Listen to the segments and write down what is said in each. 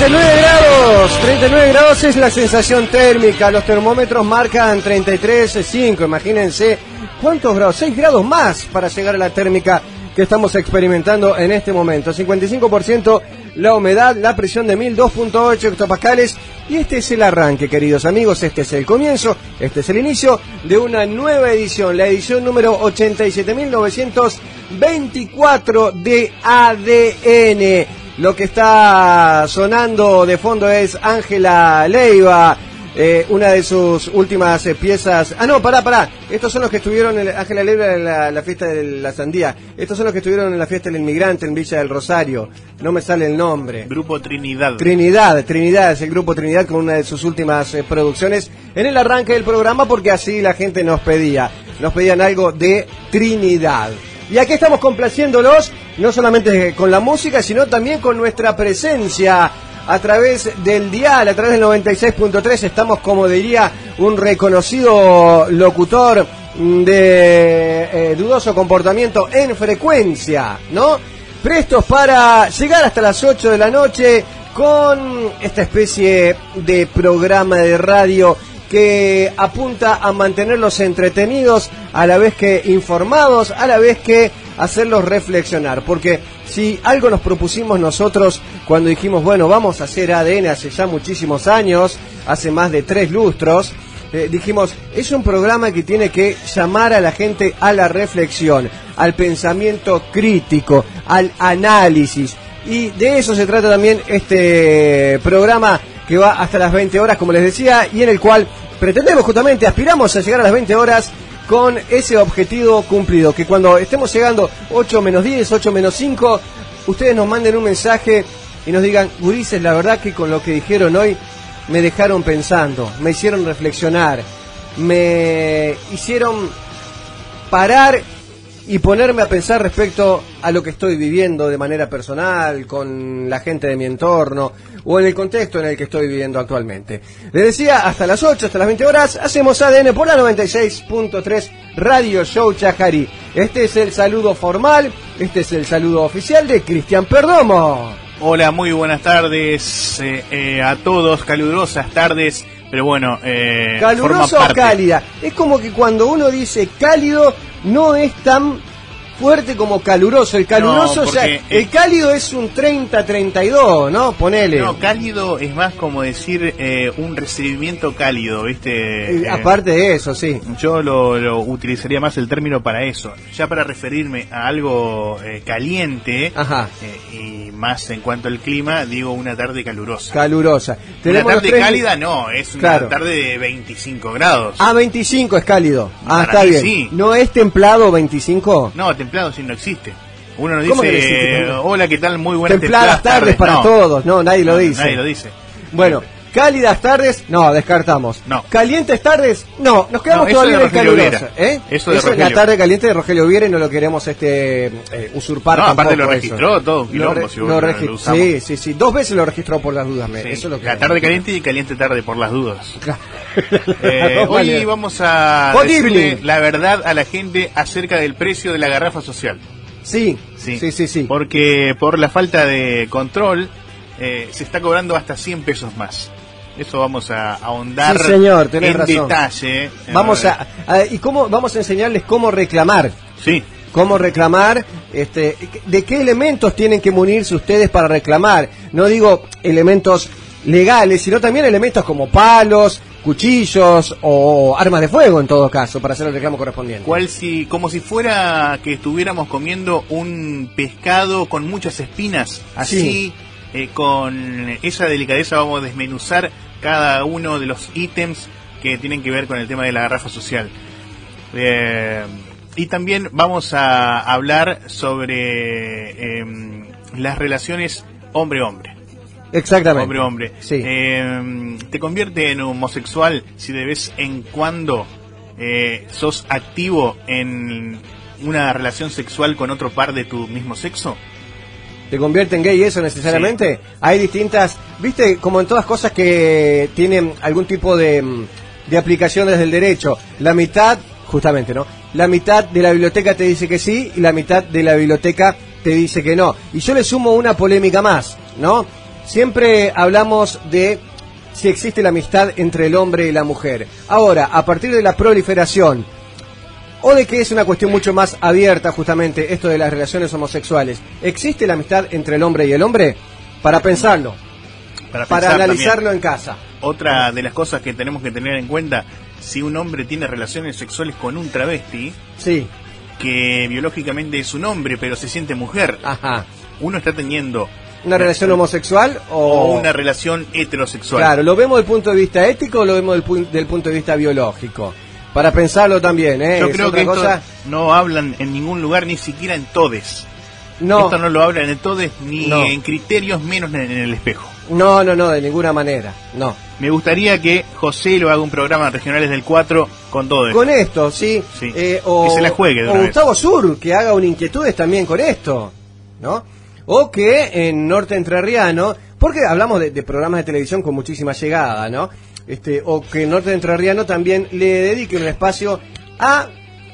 39 grados es la sensación térmica, los termómetros marcan 33,5, imagínense cuántos grados, 6 grados más para llegar a la térmica que estamos experimentando en este momento, 55% la humedad, la presión de 1002.8 hectopascales, y este es el arranque, queridos amigos, este es el comienzo, este es el inicio de una nueva edición, la edición número 87.924 de ADN. Lo que está sonando de fondo es Ángela Leiva, una de sus últimas piezas. Ah, no, pará. Estos son los que estuvieron en Ángela Leiva en la fiesta de la sandía. Estos son los que estuvieron en la fiesta del inmigrante en Villa del Rosario. No me sale el nombre. Grupo Trinidad. Trinidad es el Grupo Trinidad con una de sus últimas producciones en el arranque del programa, porque así la gente nos pedían algo de Trinidad. Y aquí estamos complaciéndolos, no solamente con la música, sino también con nuestra presencia a través del dial, a través del 96.3. Estamos, como diría un reconocido locutor de dudoso comportamiento, en frecuencia, ¿no? Prestos para llegar hasta las 8 de la noche con esta especie de programa de radio que apunta a mantenerlos entretenidos, a la vez que informados, a la vez que hacerlos reflexionar. Porque si algo nos propusimos nosotros cuando dijimos, bueno, vamos a hacer ADN hace ya muchísimos años, hace más de 3 lustros, dijimos, es un programa que tiene que llamar a la gente a la reflexión, al pensamiento crítico, al análisis. Y de eso se trata también este programa, que va hasta las 20 horas, como les decía, y en el cual pretendemos justamente, aspiramos a llegar a las 20 horas con ese objetivo cumplido, que cuando estemos llegando 8 menos 10, 8 menos 5, ustedes nos manden un mensaje y nos digan, gurises, la verdad que con lo que dijeron hoy me dejaron pensando, me hicieron reflexionar, me hicieron parar y ponerme a pensar respecto a lo que estoy viviendo de manera personal, con la gente de mi entorno, o en el contexto en el que estoy viviendo actualmente. Les decía, hasta las 8, hasta las 20 horas, hacemos ADN por la 96.3 Radio Show Chajarí. Este es el saludo formal, este es el saludo oficial de Cristian Perdomo. Hola, muy buenas tardes a todos, calurosas tardes, pero bueno, caluroso o cálida. Es como que cuando uno dice cálido, no es tan fuerte como caluroso. El caluroso, no, el cálido es un 30-32, ¿no? Ponele. No, cálido es más como decir un recibimiento cálido, ¿viste? Aparte de eso, sí. Yo lo utilizaría más el término para eso. Ya para referirme a algo caliente, y más en cuanto al clima, digo una tarde calurosa. Calurosa. Una tarde cálida no, es una tarde de 25 grados. Ah, 25 es cálido. Ah, está bien. Sí. ¿No es templado 25? No, templado sí no existe. Uno no dice, hola, ¿qué tal? Muy buenas templadas tardes para todos. No, nadie lo dice. Nadie lo dice. Bueno, cálidas tardes, no, descartamos. No. Calientes tardes, no, nos quedamos todavía en el caluroso. Eso es la tarde caliente de Rogelio Viera y no lo queremos usurpar. No, aparte lo registró todo un quilombo. Sí, 2 veces lo registró por las dudas. Sí, eso es lo que la tarde caliente y caliente tarde por las dudas. Hoy vamos a decirle la verdad a la gente acerca del precio de la garrafa social. Sí. Porque por la falta de control se está cobrando hasta 100 pesos más. Eso vamos a ahondar, sí, señor, tenés en razón. Detalle. Vamos vamos a enseñarles cómo reclamar. Sí. Cómo reclamar, de qué elementos tienen que munirse ustedes para reclamar. No digo elementos legales, sino también elementos como palos, cuchillos o armas de fuego, en todo caso, para hacer el reclamo correspondiente. Como si fuera que estuviéramos comiendo un pescado con muchas espinas, así. Sí. Con esa delicadeza vamos a desmenuzar cada uno de los ítems que tienen que ver con el tema de la garrafa social. Y también vamos a hablar sobre las relaciones hombre-hombre. Exactamente. Hombre-hombre. Sí. ¿Te convierte en homosexual si de vez en cuando sos activo en una relación sexual con otro par de tu mismo sexo? ¿Te convierte en gay eso necesariamente? Sí. Hay distintas, viste, como en todas cosas que tienen algún tipo de aplicación desde el derecho. La mitad, justamente, ¿no? La mitad de la biblioteca te dice que sí y la mitad de la biblioteca te dice que no. Y yo le sumo una polémica más, ¿no? siempre hablamos de si existe la amistad entre el hombre y la mujer. Ahora, a partir de la proliferación, o de que es una cuestión mucho más abierta justamente esto de las relaciones homosexuales, ¿existe la amistad entre el hombre y el hombre? Para pensarlo, para analizarlo también en casa. Otra de las cosas que tenemos que tener en cuenta, si un hombre tiene relaciones sexuales con un travesti, sí, que biológicamente es un hombre pero se siente mujer, ajá, uno está teniendo ¿una relación homosexual o una relación heterosexual? Claro, ¿lo vemos del punto de vista ético o lo vemos del punto de vista biológico? Para pensarlo también, ¿eh? Yo creo que esto no hablan en ningún lugar, ni siquiera en todes. No. Esto no lo hablan en todes ni en criterios, menos en el espejo. No, de ninguna manera, no. Me gustaría que José lo haga un programa Regionales del 4 con todo esto. Con esto, sí. Sí. O que se la juegue de una vez. Gustavo Sur, que haga un Inquietudes también con esto, ¿no? O que en Norte Entrerriano, porque hablamos de programas de televisión con muchísima llegada, ¿no? O que en Norte Entrerriano también le dedique un espacio a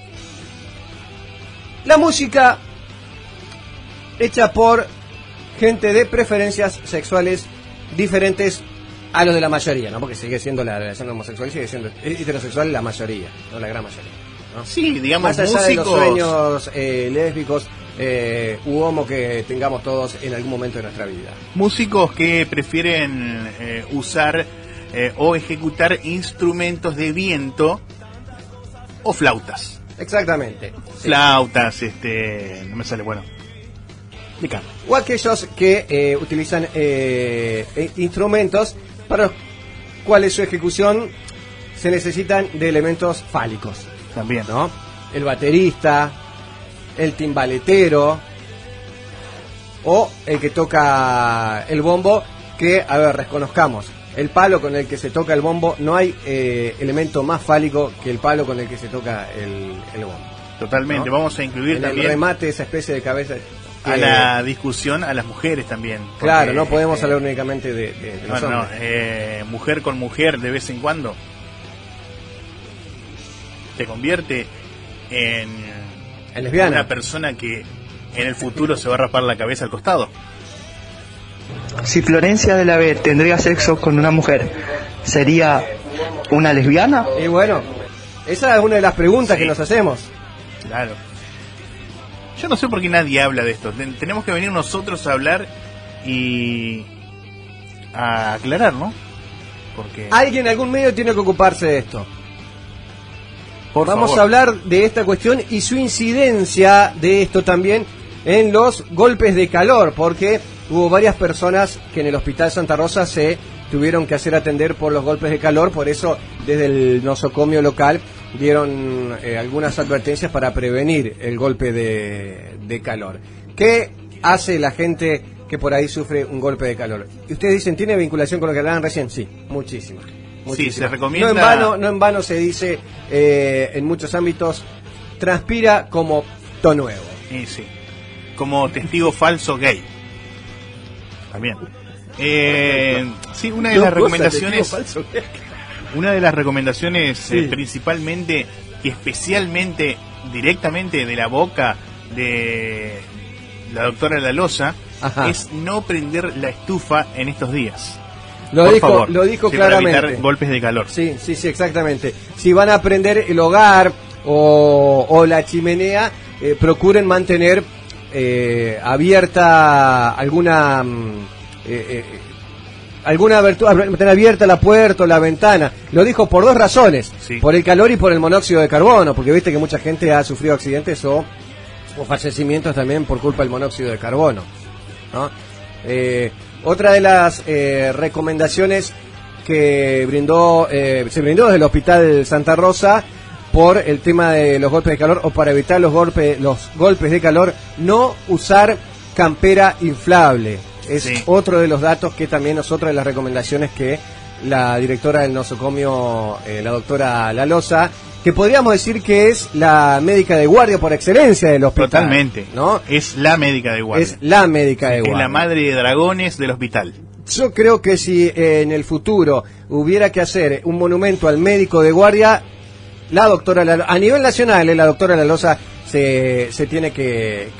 la música hecha por gente de preferencias sexuales diferentes a los de la mayoría, ¿no? Porque sigue siendo la relación homosexual, sigue siendo heterosexual la mayoría, no la gran mayoría, ¿no? Sí, digamos, más allá músicos, de los sueños lésbicos u homo que tengamos todos en algún momento de nuestra vida. Músicos que prefieren usar o ejecutar instrumentos de viento o flautas. Exactamente. Flautas, no me sale, bueno. O aquellos que utilizan instrumentos para los cuales su ejecución se necesitan de elementos fálicos. También, ¿no? El baterista, el timbaletero o el que toca el bombo, que, a ver, reconozcamos, el palo con el que se toca el bombo, no hay elemento más fálico que el palo con el que se toca el bombo. Totalmente, ¿no? Vamos a incluir en también el remate esa especie de cabeza a la discusión a las mujeres también. Porque, claro, no podemos hablar únicamente de los hombres. Mujer con mujer de vez en cuando te convierte en lesbiana, una persona que en el futuro se va a rapar la cabeza al costado. Si Florencia de la B tendría sexo con una mujer, ¿sería una lesbiana? Y bueno, esa es una de las preguntas que nos hacemos. Claro. Yo no sé por qué nadie habla de esto. Tenemos que venir nosotros a hablar y a aclarar, ¿no? Porque alguien, algún medio tiene que ocuparse de esto. Vamos favor. a hablar de esta cuestión y su incidencia de esto también en los golpes de calor, porque hubo varias personas que en el Hospital Santa Rosa se tuvieron que hacer atender por los golpes de calor, por eso desde el nosocomio local dieron algunas advertencias para prevenir el golpe de calor. ¿Qué hace la gente que por ahí sufre un golpe de calor? Y ustedes dicen, ¿tiene vinculación con lo que hablaban recién? Sí, muchísima. Sí, se recomienda. No en vano se dice en muchos ámbitos, transpira como to nuevo. Sí, como testigo falso gay. También. Sí, una de las recomendaciones. Una de las recomendaciones principalmente y especialmente directamente de la boca de la doctora Lalosa es no prender la estufa en estos días. Lo dijo claramente. Para evitar golpes de calor. Sí, exactamente. Si van a prender el hogar o la chimenea, procuren mantener abierta alguna abertura, mantener abierta la puerta o la ventana. Lo dijo por dos razones, por el calor y por el monóxido de carbono, porque viste que mucha gente ha sufrido accidentes o fallecimientos también por culpa del monóxido de carbono, ¿no? Otra de las recomendaciones que se brindó desde el Hospital Santa Rosa por el tema de los golpes de calor o para evitar los golpes de calor, no usar campera inflable. Es otro de los datos que también es otra de las recomendaciones que la directora del nosocomio, la doctora Lalosa, que podríamos decir que es la médica de guardia por excelencia del hospital. Totalmente, ¿no? Es la médica de guardia. Es la médica de guardia. Es la madre de dragones del hospital. Yo creo que si en el futuro hubiera que hacer un monumento al médico de guardia, la doctora Lalosa, a nivel nacional, la doctora Lalosa se tiene que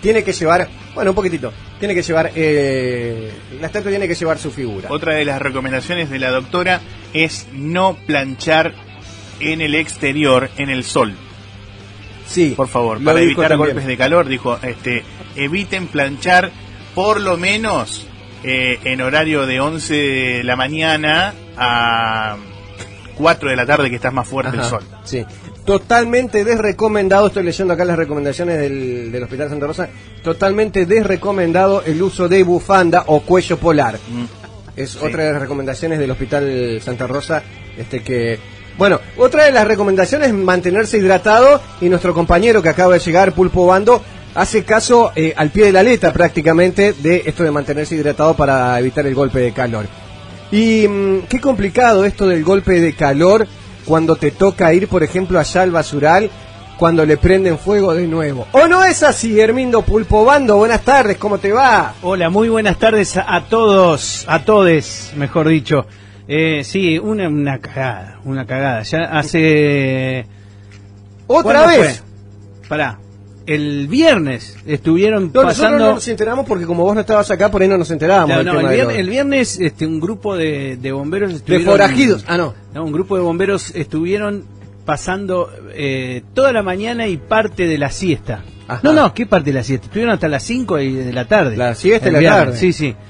tiene que llevar, bueno, un poquitito, tiene que llevar, la estatua tiene que llevar su figura. Otra de las recomendaciones de la doctora es no planchar en el exterior, en el sol. Sí, por favor, lo para dijo evitar también. golpes de calor, dijo, eviten planchar por lo menos en horario de 11 de la mañana a 4 de la tarde, que está más fuerte el sol. Sí, totalmente desrecomendado, estoy leyendo acá las recomendaciones del Hospital Santa Rosa, totalmente desrecomendado el uso de bufanda o cuello polar. Es otra de las recomendaciones del Hospital Santa Rosa, que... Bueno, otra de las recomendaciones es mantenerse hidratado, y nuestro compañero que acaba de llegar, Pulpo Bando, hace caso al pie de la letra prácticamente de esto de mantenerse hidratado para evitar el golpe de calor. Y qué complicado esto del golpe de calor cuando te toca ir, por ejemplo, allá al basural, cuando le prenden fuego de nuevo. ¿O no es así, Hermindo Pulpo Bando? Buenas tardes, ¿cómo te va? Hola, muy buenas tardes a todos, a todes, mejor dicho. Sí, una cagada. Ya hace... ¿Otra vez? Pará, el viernes estuvieron No, nosotros pasando... no nos enteramos porque como vos no estabas acá, por ahí no nos enterábamos. No, el viernes un grupo de bomberos estuvieron... De forajidos, no, un grupo de bomberos estuvieron pasando toda la mañana y parte de la siesta. Ajá. No, ¿qué parte de la siesta? Estuvieron hasta las 5 de la tarde. La siesta y la viernes, tarde. Sí, sí.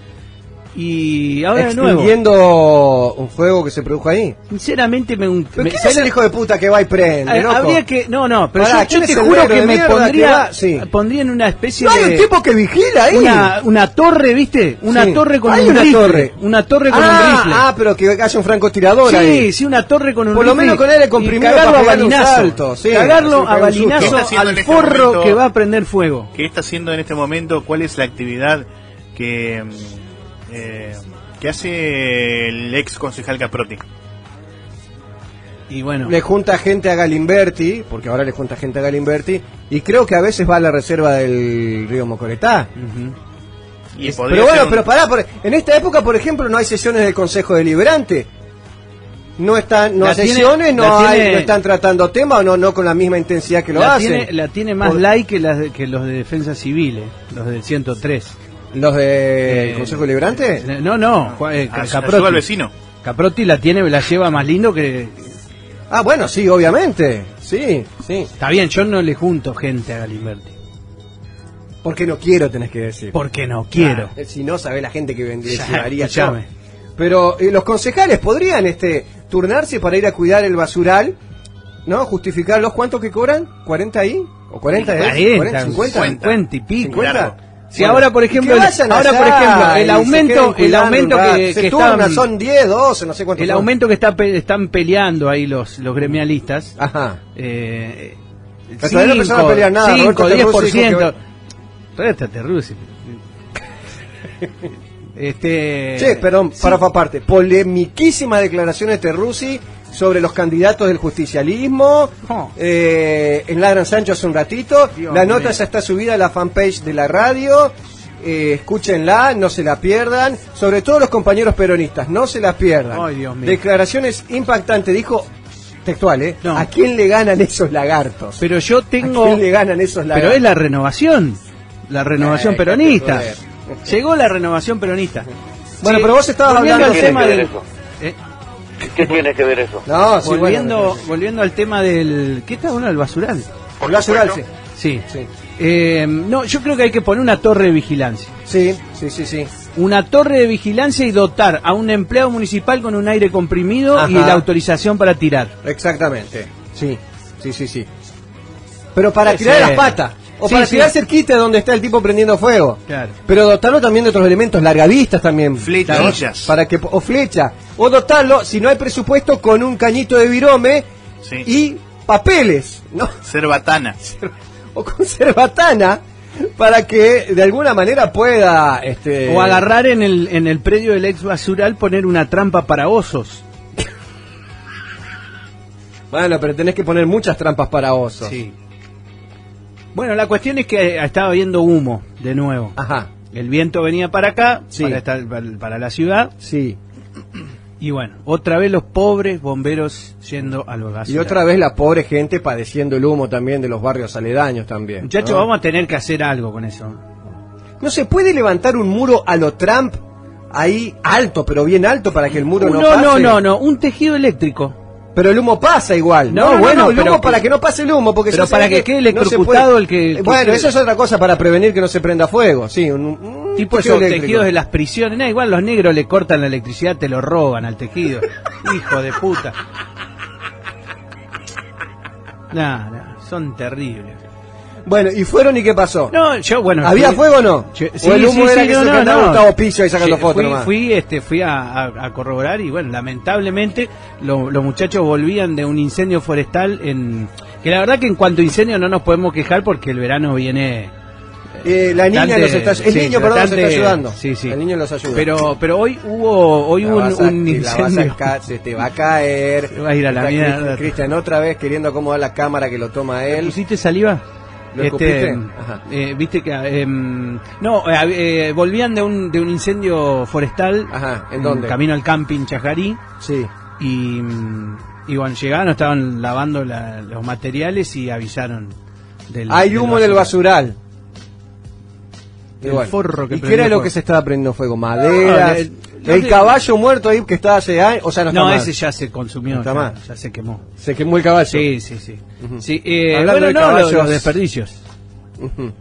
Y ahora de nuevo, extinguiendo un fuego que se produjo ahí. sinceramente ¿Pero quién es el hijo de puta que va y prende, loco? habría que pero Pará, yo ¿quién te es el juro negro que de me mierda pondría que va? Sí. pondría en una especie No hay de un tipo que vigila ahí. una torre, ¿viste? Una Sí. torre con Hay un una rifle. torre. Una torre con un rifle. Pero que haya un francotirador ahí. Sí, una torre con un Por lo rifle. menos con él y comprimido cagarlo para a pegarle un balinazo. salto, sí. Cagarlo Sí, a pegar un susto. ¿Qué balinazo está haciendo al en este forro momento? que va a prender fuego. ¿Qué está haciendo en este momento? ¿Cuál es la actividad que hace el ex concejal Caprotti? Y bueno, Le junta gente a Galimberti, porque ahora le junta gente a Galimberti, y creo que a veces va a la reserva del río Mocoretá. Y podría Pero bueno, ser un- pero pará, en esta época, por ejemplo, no hay sesiones del Consejo Deliberante. No están, no La hay tiene- sesiones, no la hay, tiene- no están tratando temas, o no con la misma intensidad que lo la hacen. tiene más Por- like que los de defensa civil, los del 103. ¿Los del Consejo Deliberante? No, ayuda al Caprotti. vecino. Caprotti la lleva más lindo que... Ah, bueno, sí, obviamente. Sí, sí. Está bien, yo no le junto gente a Galimberti. Porque no quiero, tenés que decir. Porque no quiero. Si no, sabés la gente que vendría, Ya, llevaría yo. escuchame. Pero los concejales podrían turnarse para ir a cuidar el basural, ¿no? Justificarlos. ¿Cuánto que cobran? ¿40 ahí? ¿O 40 es? 40, 50. 50 y pico. 50. Si ahora, por ejemplo, que vayan allá el y se aumento queden cuidando un rato. que se turnan, están, son 10, 12, no sé cuántos el son. aumento que están peleando ahí los gremialistas. Ajá. Eh, Pero todavía no empezaron a pelear nada. 5, Roberto Terruzzi dijo 10%. Todavía Terruzzi. Che, perdón, sí. para aparte. Polemiquísimas declaraciones de Terruzzi sobre los candidatos del justicialismo. Oh. En Ladran Sancho hace un ratito. Dios La nota mío. ya está subida a la fanpage de la radio. Escúchenla, no se la pierdan. Sobre todo los compañeros peronistas, no se la pierdan. Ay, Dios mío. Declaraciones impactantes. Dijo textual, No. ¿a quién le ganan esos lagartos? Pero yo ¿A tengo... quién le ganan esos lagartos? Pero es la renovación. La renovación peronista. joder. Llegó la renovación peronista. Bueno, Sí, pero vos estabas volviendo hablando... al tema del... eso? ¿Eh? ¿Qué tiene que ver eso? No, sí, bueno, volviendo al tema del... ¿Qué está uno? El basural. el basural, sí. Sí. Sí. No, yo creo que hay que poner una torre de vigilancia. Sí, sí, sí, sí. Una torre de vigilancia y dotar a un empleado municipal con un aire comprimido Ajá. y la autorización para tirar. Exactamente. Sí, sí, sí, sí. Pero para Sí, tirar sí. las patas. O Sí, para sí. tirar cerquita de donde está el tipo prendiendo fuego. Claro. Pero dotarlo también de otros elementos, largavistas también. Fletillas. ¿no? Para que, o flecha. O dotarlo, si no hay presupuesto, con un cañito de virome Sí. y papeles, ¿no? Cerbatana. O con cerbatana, para que de alguna manera pueda... O agarrar en el predio del ex basural, poner una trampa para osos. Bueno, pero tenés que poner muchas trampas para osos. Sí. Bueno, la cuestión es que estaba viendo humo de nuevo. Ajá, El viento venía para acá, Sí. para la ciudad, sí. Y bueno, otra vez los pobres bomberos yendo a los gases. Y otra vez la pobre gente padeciendo el humo también de los barrios aledaños también. Muchachos, ¿no? vamos a tener que hacer algo con eso. ¿No se puede levantar un muro a lo Trump ahí alto, pero bien alto, para que el muro no pase? No, un tejido eléctrico. Pero el humo pasa igual. No, bueno, el pero humo para que no pase el humo, porque pero ya para sabe que quede no se electrocutado puede. el que Bueno, quede. eso es otra cosa para prevenir que no se prenda fuego, sí, un Tipo tejido esos eléctrico. tejidos de las prisiones. No, igual los negros le cortan la electricidad, te lo roban al tejido. Hijo de puta. No, son terribles. Bueno, ¿y fueron y qué pasó? No, yo, bueno. ¿Había fuego o no? Sí, ¿O el humo era que se cantaba Gustavo Pillo ahí sacando Sí, fotos nomás? Fui a corroborar y bueno, lamentablemente los muchachos volvían de un incendio forestal que la verdad que en cuanto a incendio no nos podemos quejar porque el verano viene. La niña nos está... El niño, perdón, nos está ayudando. Sí. El niño los ayuda. Pero hoy hubo un incendio. Se te va a caer. Se va a ir a la mierda. Cristian, otra vez queriendo acomodar la cámara que lo toma él. ¿Pusiste saliva? ¿Lo escupiste? Ajá. Viste que volvían de un incendio forestal. Ajá, ¿en dónde? Camino al camping Chajarí. Sí. Y bueno, llegaron, estaban lavando los materiales y avisaron Hay humo en el basural. El forro que ¿Y qué era lo que se estaba prendiendo fuego? Maderas. El caballo muerto ahí que estaba hace años. O sea, no está más. Ese ya se consumió. No está más. Ya se quemó. Se quemó el caballo. Sí. Uh-huh. Sí, Hablando de caballos, los desperdicios. Uh-huh.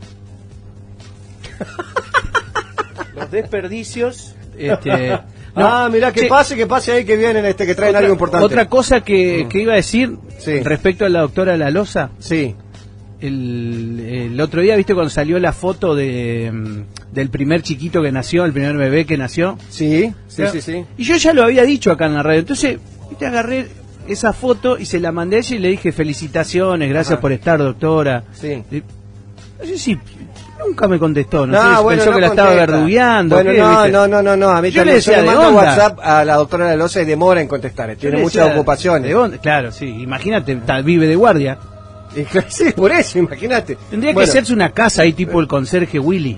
Los desperdicios. Mirá, que pase ahí que vienen que traen algo importante. Otra cosa que iba a decir respecto a la doctora Lalosa. Sí. El otro día, ¿viste cuando salió la foto del primer chiquito que nació, el primer bebé que nació? Sí. Y yo ya lo había dicho acá en la radio. Entonces, ¿viste? Agarré esa foto y se la mandé a ella y le dije felicitaciones, gracias por estar, doctora. Sí. No sé si nunca me contestó, no sé si pensó que la estaba verdugueando. Bueno, no, a mí yo también le mando WhatsApp a la doctora Lalosa y demora en contestar, tiene muchas ocupaciones. Claro, sí, imagínate, vive de guardia. Sí, por eso, imagínate. Tendría que hacerse una casa ahí tipo el conserje Willy.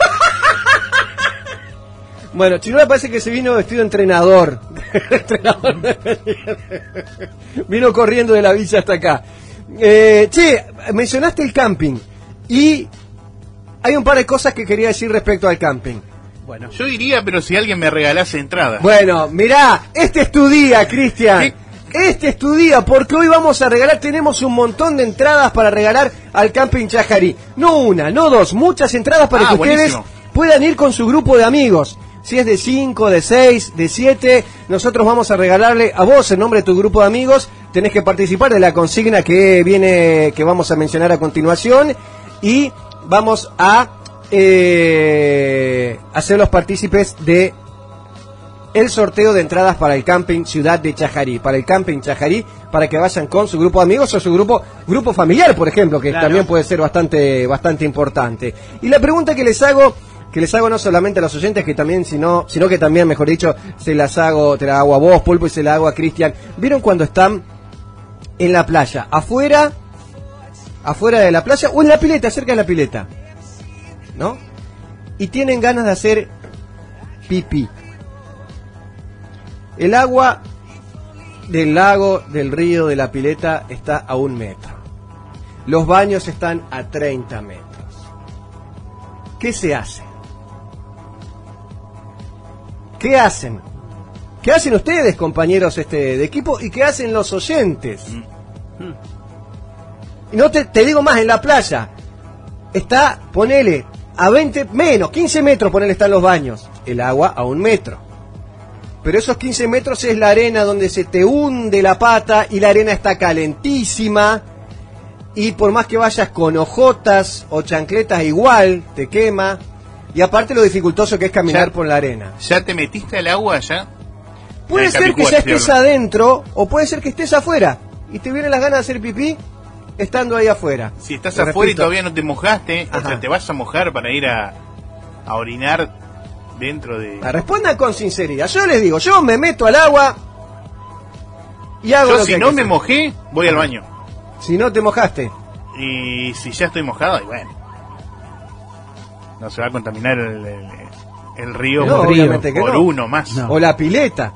Bueno, Chirula parece que se vino vestido de entrenador. Vino corriendo de la villa hasta acá. Mencionaste el camping. Y hay un par de cosas que quería decir respecto al camping. Bueno, yo diría, pero si alguien me regalase entradas. Bueno, mirá, este es tu día, Cristian. Este es tu día, porque hoy vamos a regalar, tenemos un montón de entradas para regalar al Camping Chajarí. No una, no dos, muchas entradas para que ustedes puedan ir con su grupo de amigos. Si es de 5, de 6, de 7, nosotros vamos a regalarle a vos, en nombre de tu grupo de amigos, tenés que participar de la consigna que vamos a mencionar a continuación, y vamos a hacer los partícipes de el sorteo de entradas para el Camping Ciudad de Chajarí, para el Camping Chajarí, para que vayan con su grupo de amigos o su grupo familiar, por ejemplo, que también puede ser bastante importante. Y la pregunta que les hago no solamente a los oyentes, que también, sino que también, mejor dicho, te la hago a vos, Pulpo, y se la hago a Cristian. ¿Vieron cuando están en la playa, afuera de la playa, o en la pileta, cerca de la pileta, ¿no? Y tienen ganas de hacer pipí? El agua del lago, del río, de la pileta está a 1 metro. Los baños están a 30 metros. ¿Qué se hace? ¿Qué hacen? ¿Qué hacen ustedes, compañeros de equipo? ¿Y qué hacen los oyentes? Y no te digo más, en la playa está, ponele, a 15 metros, ponele, están los baños. El agua a 1 metro. Pero esos 15 metros es la arena donde se te hunde la pata y la arena está calentísima. Y por más que vayas con ojotas o chancletas, igual te quema. Y aparte lo dificultoso que es caminar por la arena. ¿Ya te metiste al agua ya? Puede ser que ya estés adentro o puede ser que estés afuera y te vienen las ganas de hacer pipí estando ahí afuera. Si estás afuera y todavía no te mojaste, o sea, te vas a mojar para ir a orinar dentro de... Respondan con sinceridad. Yo les digo, yo me meto al agua y hago lo que si no me mojé, voy al baño. Si no te mojaste. Y si ya estoy mojado, y bueno, no se va a contaminar el río obviamente por uno más. No. O la pileta.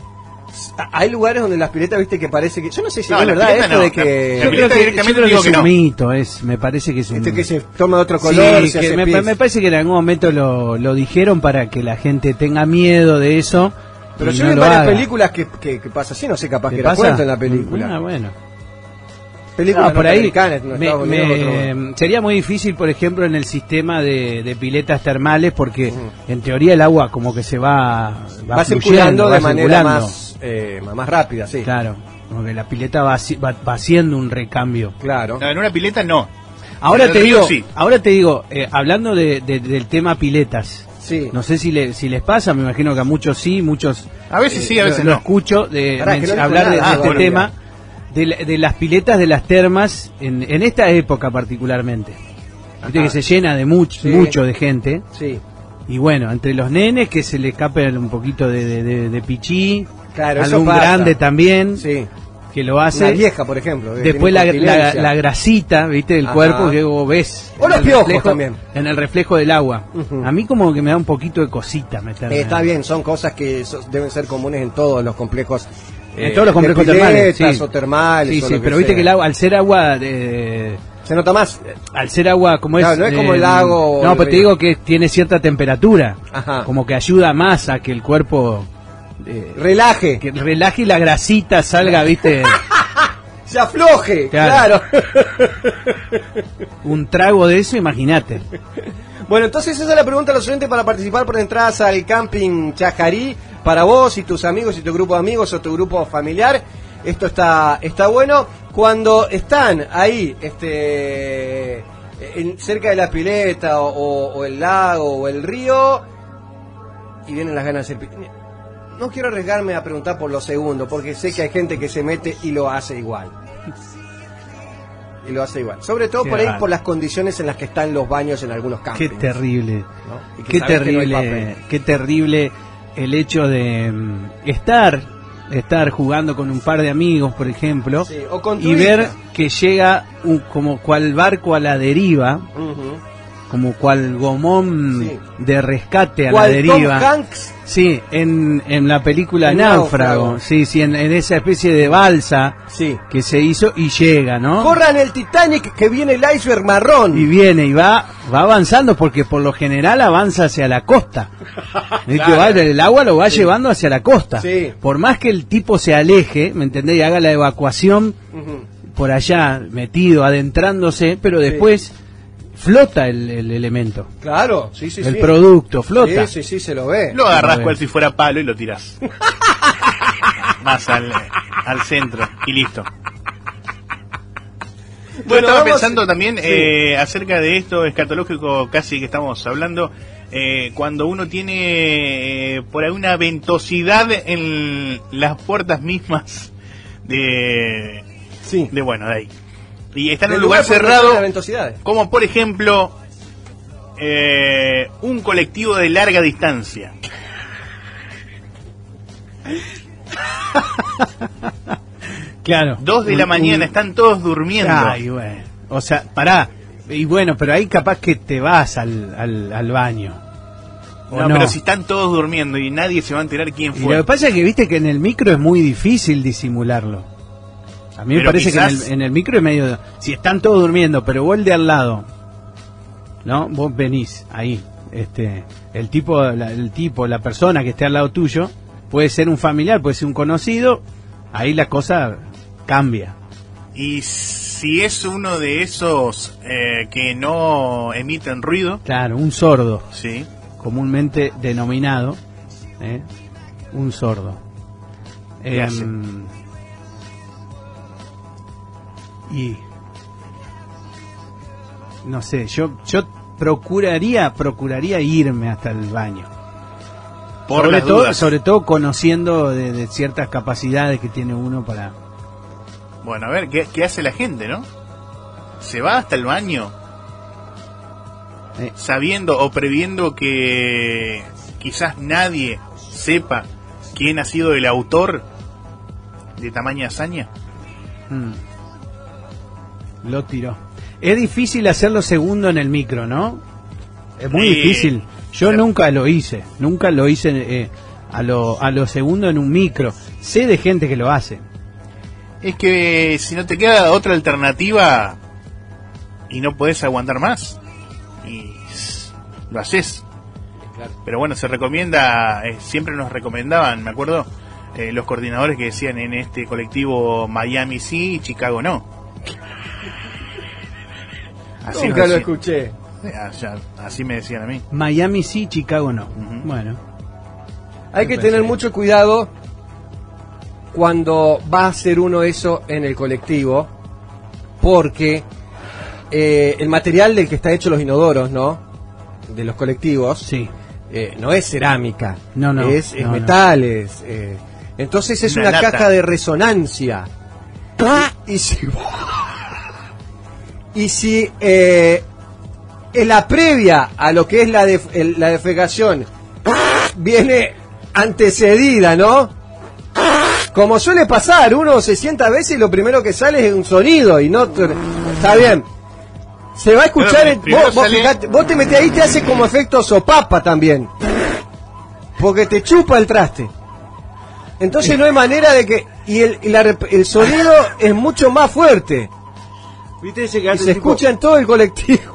Hay lugares donde las piletas, viste, que parece que... Yo no sé si No, es la verdad pileta esto no, de que... la pileta directamente digo que es no. un mito, me parece que es un... que se toma de otro color, Sí, se que hace me pis. parece que en algún momento lo dijeron para que la gente tenga miedo de eso. Pero y yo no vi en lo varias haga. películas que pasa así, no sé, capaz ¿Qué que era pasa? cuento en la película. Ah, bueno. Películas No, por ahí norteamericanas, en Estados Unidos, otro- sería muy difícil, por ejemplo, en el sistema de piletas termales, porque en teoría el agua como que se va va fluyendo, circulando va de manera circulando. más rápida, sí. Claro, como que la pileta va haciendo un recambio. Claro. No, en una pileta no. Ahora En el te río digo, sí. hablando del tema piletas, Sí. no sé si les pasa, me imagino que a muchos sí, muchos A veces sí, a veces lo no. escucho de Pará, que no dijo hablar de nada. este Bueno, tema, de las piletas de las termas en esta época particularmente. Viste que se llena de Sí. mucho de gente. Sí. Y bueno, entre los nenes que se le escape un poquito de pichí, Claro, eso algún pasa. grande también Sí. que lo Una hace. vieja, por ejemplo. que Después tiene la incontinencia. grasita, viste, del Ajá. cuerpo que vos ves. O en los el piojos reflejo- también. En el reflejo del agua. Ujú. A mí como que me da un poquito de cosita meterme. Está bien, son cosas que deben ser comunes en todos los complejos. En todos los de complejos termales. piletas Sí. o termales. Sí, o sí, lo que pero viste sea. que el agua, al ser agua Se nota más. al ser agua como Claro, es no es como el lago o no, el pero te río. digo que tiene cierta temperatura. Ajá. Como que ayuda más a que el cuerpo Relaje. que relaje y la grasita salga, viste, Se afloje. Claro. Claro. un trago de eso, imagínate. Bueno, entonces esa es la pregunta a los oyentes para participar por entradas al Camping Chajarí. Para vos y tus amigos y tu grupo de amigos o tu grupo familiar. Esto está bueno. Cuando están ahí, cerca de la pileta o el lago o el río, y vienen las ganas de hacer pipí. No quiero arriesgarme a preguntar por lo segundo, porque sé que hay gente que se mete y lo hace igual. Y lo hace igual. Sobre todo Qué por ahí, raro. por las condiciones en las que están los baños en algunos Qué campings. terrible. ¿no? Y que Qué sabes que no hay terrible, papel. qué terrible el hecho de estar jugando con un par de amigos, por ejemplo, Sí, o con tu y ver hija. que llega como cual barco a la deriva, Ujú. como cual gomón Sí. de rescate a ¿Cuál la deriva. Tom Hanks? Sí, en la película El Náufrago. Náufrago. Sí, en esa especie de balsa Sí. que se hizo y llega, ¿no? Corran el Titanic, que viene el iceberg marrón. Y viene y va avanzando porque por lo general avanza hacia la costa. ¿Viste? Claro. El agua lo va llevando hacia la costa. Sí. Por más que el tipo se aleje, ¿me entendés? Y haga la evacuación Ujú. por allá, metido, adentrándose, pero después flota el elemento. Claro, sí, sí, El sí. producto flota. Sí, sí, sí, se lo ve. Lo agarrás Bueno. cual si fuera palo y lo tirás. Más al centro y listo. Bueno, estaba vamos- pensando también Sí. acerca de esto escatológico casi que estamos hablando, cuando uno tiene por alguna ventosidad en las puertas mismas de Sí. de ahí. Y está en Del un lugar por donde cerrado, están las ventosidades. como por ejemplo un colectivo de larga distancia. Claro. 2 de la mañana, están todos durmiendo. Ay, bueno. O sea, pará. Y bueno, pero ahí capaz que te vas al baño. ¿O No, no? pero si están todos durmiendo y nadie se va a enterar quién Y fue. lo que pasa es que viste que en el micro es muy difícil disimularlo. A mí me Pero parece quizás- que en el micro es medio... Si están todos durmiendo, pero vos el de al lado, ¿no? Vos venís ahí. El tipo, la persona que esté al lado tuyo, puede ser un familiar, puede ser un conocido, ahí la cosa cambia. Y si es uno de esos que no emiten ruido, Claro, un sordo, sí. comúnmente denominado, un sordo. ¿Qué hace? Y no sé, yo procuraría irme hasta el baño. Por las dudas. Sobre todo conociendo de ciertas capacidades que tiene uno para... Bueno, a ver, ¿qué hace la gente, no? Se va hasta el baño sabiendo o previendo que quizás nadie sepa quién ha sido el autor de tamaña hazaña. Lo tiró. Es difícil hacerlo segundo en el micro, ¿no? Es muy Sí. difícil. Yo Pero- nunca lo hice. a lo segundo en un micro. Sé de gente que lo hace. Es que si no te queda otra alternativa y no podés aguantar más, y lo haces. Claro. Pero bueno, se recomienda, siempre nos recomendaban, me acuerdo, los coordinadores que decían en este colectivo Miami sí y Chicago no. Así Nunca nos lo decían. escuché. Así me decían a mí. Miami sí, Chicago no. Ujú. Bueno. Hay que tener mucho cuidado cuando va a hacer uno eso en el colectivo, porque el material del que está hecho los inodoros, ¿no? De los colectivos, Sí. no es cerámica, No, no, es no, metales. Entonces es Una una lata. caja de resonancia. Y si en la previa a lo que es la defecación viene antecedida, ¿no? Como suele pasar, uno se sienta a veces y lo primero que sale es un sonido y no... Está bien. Se va a escuchar... Claro, primero sale- vos te metés ahí, te hace como efecto sopapa también. Porque te chupa el traste. Entonces no hay manera de que... Y el sonido es mucho más fuerte. ¿Viste ese Y se escucha en todo el colectivo.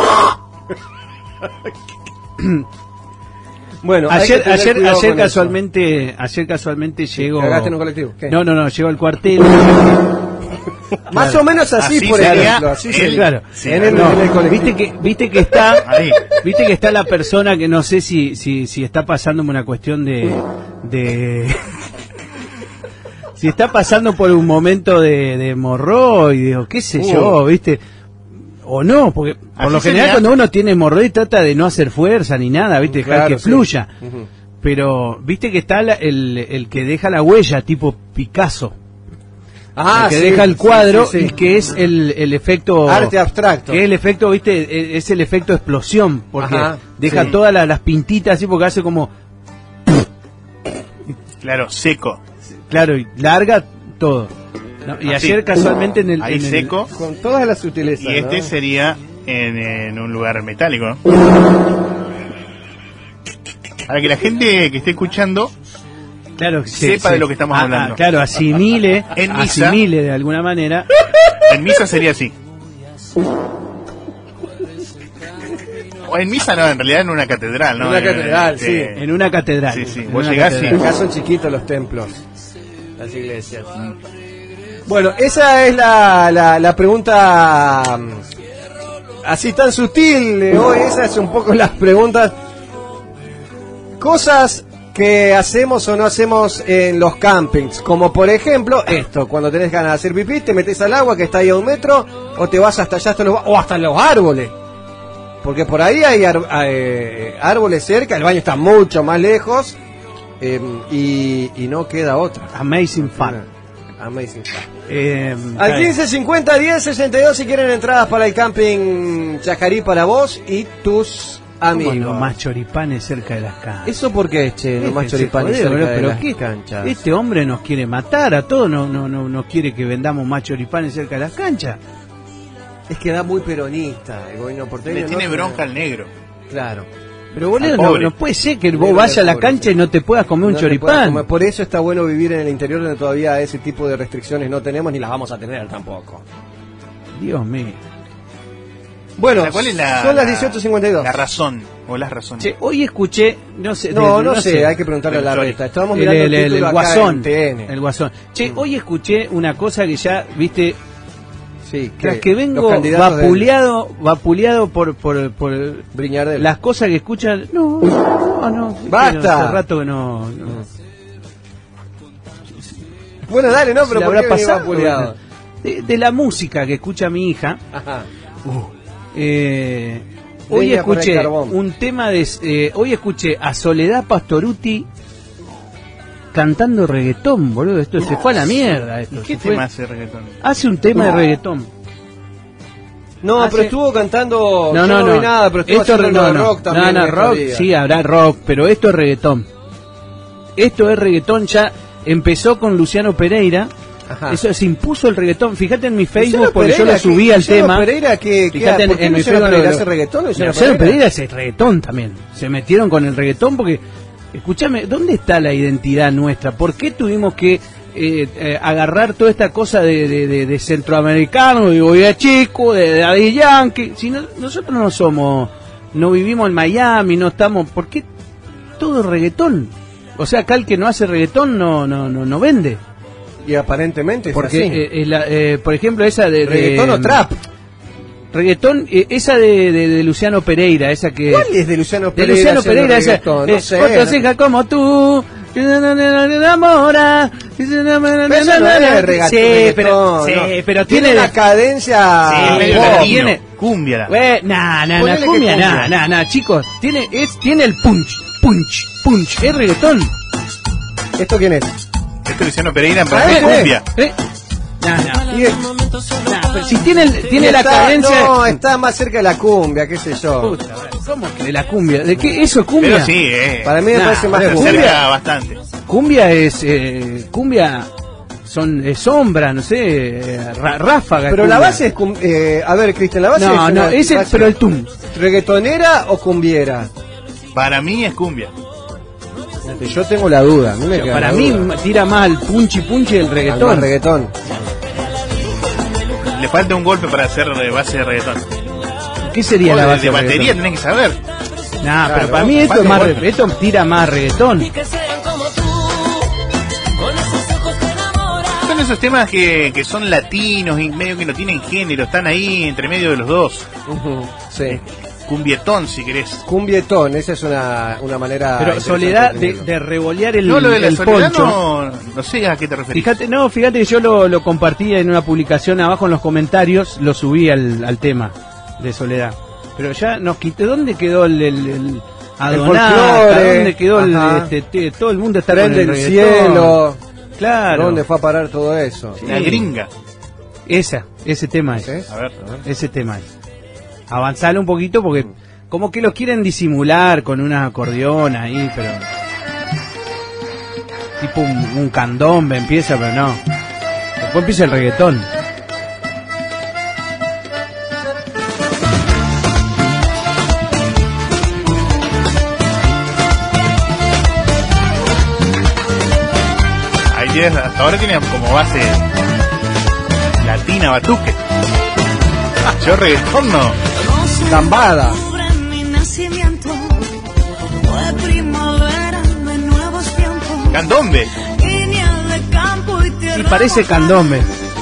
Bueno, hay que Ayer, tener ayer, cuidado ayer con eso. casualmente llego. ¿Cagaste en un colectivo? ¿Qué? No, llego al cuartel. Más o menos así, Así por sería ejemplo. Así el- sería. Claro. Sí, en el No, colectivo. viste que está Ahí. viste que está la persona que no sé si está pasándome una cuestión de si está pasando por un momento de hemorroide o qué sé yo, viste, o no, porque por Así lo general sería. cuando uno tiene hemorroide trata de no hacer fuerza ni nada, viste, dejar Claro, que sí. fluya. Ujú. Pero viste que está el que deja la huella tipo Picasso. El que sí, deja el cuadro sí, sí, sí. y que es el efecto Arte abstracto. que es el efecto, viste, es el efecto explosión, porque Ajá, deja sí. todas las pintitas así, porque hace como, Claro, seco. claro, y larga todo. ¿no? Y Así. ayer casualmente en el... Ahí en el- seco. Con todas las sutilezas. Y este ¿no? sería en un lugar metálico. Para que la gente que esté escuchando claro, sepa de lo que estamos hablando. Claro, asimile, En misa. asimile de alguna manera. en misa sería así. O en misa no, en realidad en una catedral, ¿no? Una catedral, sí. En una catedral. Sí, sí, en vos una llegás catedral. Acá son chiquitos los templos, las iglesias. Bueno, esa es la pregunta así tan sutil de hoy. Esas son un poco las preguntas. Cosas que hacemos o no hacemos en los campings, como por ejemplo esto: cuando tenés ganas de hacer pipí, te metes al agua que está ahí a 1 metro, o te vas hasta allá o hasta los árboles, porque por ahí hay árboles cerca, el baño está mucho más lejos, y no queda otra. Amazing fun. Amazing fun. Al Al 1550 10 62 si quieren entradas para el camping Chajarí para vos y tus amigos. No más choripanes cerca de las canchas. ¿Eso por qué, che? No más Déjense choripanes joder, cerca boludo, de pero las ¿qué? canchas. Este hombre nos quiere matar a todos, no quiere que vendamos más choripanes cerca de las canchas. Es que da muy peronista el gobierno porteño. Le ¿no? tiene bronca al negro. Claro. Pero boludo, Al no, pobre. no puede ser que Negro vos vayas a la pobre, cancha sí. y no te puedas comer un No te puedes choripán. comer. Por eso está bueno vivir en el interior donde todavía ese tipo de restricciones no tenemos ni las vamos a tener tampoco. Dios mío. Bueno, O sea, ¿cuál es son las 18:52. La razón, o las razones. Che, hoy escuché, no sé, No sé, hay que preguntarle a la Del Chori. reta. Estábamos el, mirando el- el, el título acá guasón, en TN. el guasón. Che, hoy escuché una cosa que ya, viste, Sí, tras que vengo los candidatos vapuleado por Briñardel. las cosas que escuchan. No. Basta. Hace rato que no. Bueno, dale, no, pero ¿Se le ¿por qué habrá venís pasado? vapuleado? De la música que escucha mi hija. Ajá. Hoy Leña para el escuché carbón. un tema de hoy escuché a Soledad Pastoruti cantando reggaetón, boludo. Esto se fue a la mierda. Esto ¿Qué se fue. tema hace reggaetón? Hace un tema de reggaetón. No, Hace- pero estuvo cantando. No, yo no, vi nada, pero estuvo Esto haciendo no, algo de no. rock también. No, en estos rock, días. sí, habrá rock, pero esto es reggaetón. Esto es reggaetón, ya empezó con Luciano Pereira. Ajá. Eso se impuso el reggaetón. Fíjate en mi Facebook Luciano porque yo Pereira, lo subí al Luciano tema. Pereira, Fíjate ¿por qué en mi Luciano Facebook Pereira lo- hace reggaetón? Luciano Pereira hace reggaetón también. Se metieron con el reggaetón porque escúchame, ¿dónde está la identidad nuestra? ¿Por qué tuvimos que agarrar toda esta cosa de centroamericano, de Boya Chico, de Daddy Yankee? Si nosotros no vivimos en Miami, no estamos, ¿por qué todo reggaetón? O sea, acá el que no hace reggaetón no vende. Y aparentemente es porque así. Por ejemplo, esa de reggaetón o trap. Reggaetón, esa de Luciano Pereira, esa que... ¿Cuál es de Luciano Pereira? De Luciano Pereira, esa... No sé. Otros hijas como tú... enamora. Eso no es reggaetón. Sí, pero tiene una cadencia. Sí, medio pop. latino. Cumbia. Cumbia, chicos, tiene el punch, es reggaetón. ¿Esto quién es? Este es Luciano Pereira, para mí es cumbia. Pero si tiene la cadencia. No, está más cerca de la cumbia, qué sé yo. Puta, ¿cómo que de la cumbia? ¿De qué? ¿Eso es cumbia? Pero sí, Para mí me parece más se cumbia. acerca bastante. Cumbia es sombra, no sé, ráfaga. Pero cumbia. la base es a ver, Cristian, la base es pero el tum. ¿reggaetonera o cumbiera? Para mí es cumbia. Yo tengo la duda. A mí me queda Para la mí duda. tira más al punchi del reggaetón. Al reggaetón. Le falta un golpe para hacer base de reggaetón. ¿Qué sería la base de batería? reggaetón? Tenés que saber. Nah, pero Claro, para mí esto falta es más, un golpe. esto tira más reggaetón. Son esos temas que son latinos y medio que no tienen género, están ahí entre medio de los dos. Sí. Cumbietón, si querés. Cumbietón, esa es una manera. Pero interesante Soledad de de definirlo. revolear el, No, lo de la el soledad poncho. no sé a qué te referís. Fíjate que yo lo compartí en una publicación abajo en los comentarios, lo subí al tema de Soledad. Pero ya nos quité, ¿dónde quedó el Adonata? folclore? ¿Dónde quedó Ajá. todo el mundo está con Prende el el reggaetón? cielo. Claro. ¿Dónde fue a parar todo eso? La gringa. Ese tema es. ¿Sí? A ver. Ese tema es. Avanzale un poquito porque como que lo quieren disimular con una acordeón ahí, pero tipo un candombe empieza, pero no. Después empieza el reggaetón. Ahí tienes, hasta ahora tiene como base latina, batuque. Yo reggaetón no. Gambada. Candombe. Y parece candombe.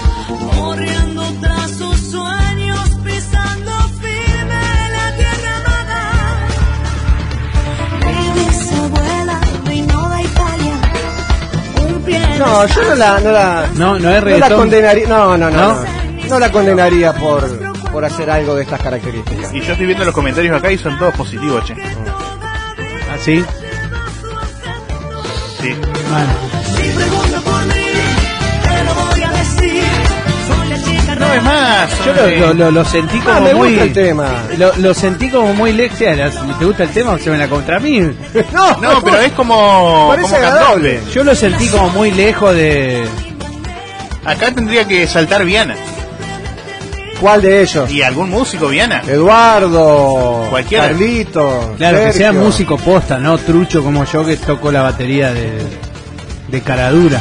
No, yo no la No es no la reggaetón. condenaría. No ¿No? la condenaría por hacer algo de estas características. Y yo estoy viendo los comentarios acá y son todos positivos, che. ¿Así? Sí. Bueno. No, es más. Yo lo sentí como me muy... gusta el tema. Lo sentí como muy lección. ¿Te gusta el tema o se me la contra mí? No, pero es como Parece candombe. agradable. Yo lo sentí como muy lejos de... Acá tendría que saltar Viana. ¿Cuál de ellos? ¿Y algún músico Viana? Eduardo, Cualquiera. Carlito, Claro, que sea Sergio. músico posta, no trucho como yo que toco la batería de caradura.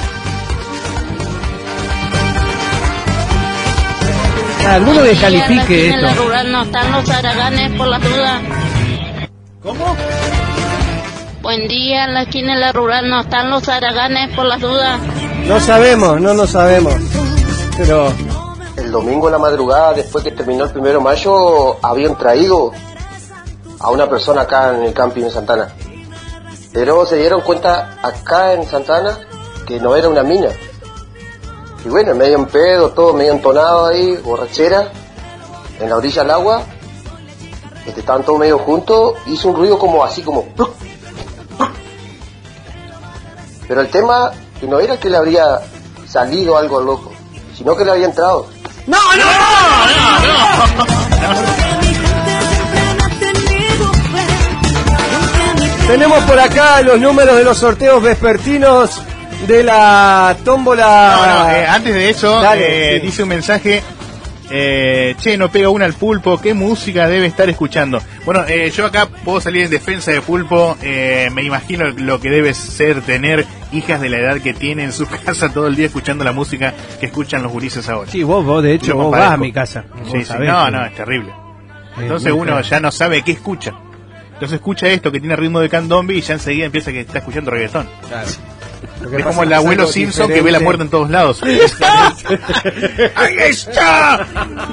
Alguno descalifique En la esto. rural no están los haraganes por las dudas. ¿Cómo? Buen día, en la esquina de la rural no están los haraganes por las dudas. No sabemos, no sabemos. Pero El domingo a la madrugada, después que terminó el 1 de mayo, habían traído a una persona acá en el camping en Santana. Pero se dieron cuenta acá en Santana que no era una mina. Y bueno, medio en pedo, todo medio entonado ahí, borrachera, en la orilla del agua. Estaban todos medio juntos, hizo un ruido como así, como... ¡pluc! ¡pluc! Pero el tema que no era que le habría salido algo loco, sino que le había entrado. tenemos por acá los números de los sorteos vespertinos de la tómbola. Antes de eso, Dale, sí. dice un mensaje Che, no pega una al Pulpo, ¿qué música debe estar escuchando? Bueno, yo acá puedo salir en defensa de Pulpo. Me imagino lo que debe ser tener hijas de la edad que tiene en su casa todo el día escuchando la música que escuchan los gurises ahora. Sí, vos de hecho, vos vas a mi casa. Sí, sí. No, es terrible. Entonces uno ya no sabe qué escucha. Entonces escucha esto que tiene ritmo de candombe y ya enseguida empieza que está escuchando reggaetón. Claro. Es como el abuelo Simpson que ve la muerte en todos lados. ¡Ahí está!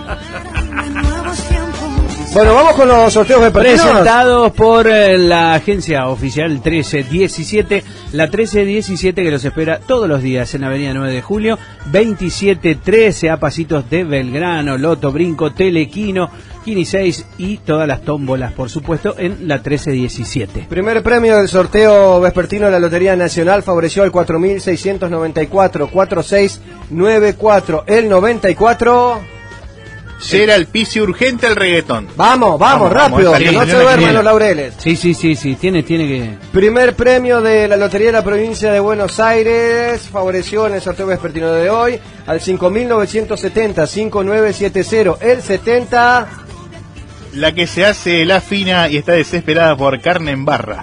Bueno, vamos con los sorteos vespertinos. Presentados por la agencia oficial 1317, la 1317 que los espera todos los días en Avenida 9 de Julio, 2713 a pasitos de Belgrano, Loto, Brinco, Telequino, Kini 6 y todas las tómbolas, por supuesto, en la 1317. Primer premio del sorteo vespertino de la Lotería Nacional favoreció al 4694, 4694, el 94... Gerald Pisi, urgente al reggaetón. Vamos, rápido, que no se duerman los laureles. Sí, tiene que... Primer premio de la Lotería de la Provincia de Buenos Aires favoreció en el sorteo vespertino de hoy al 5970, 5970, el 70... La que se hace la fina y está desesperada por carne en barra.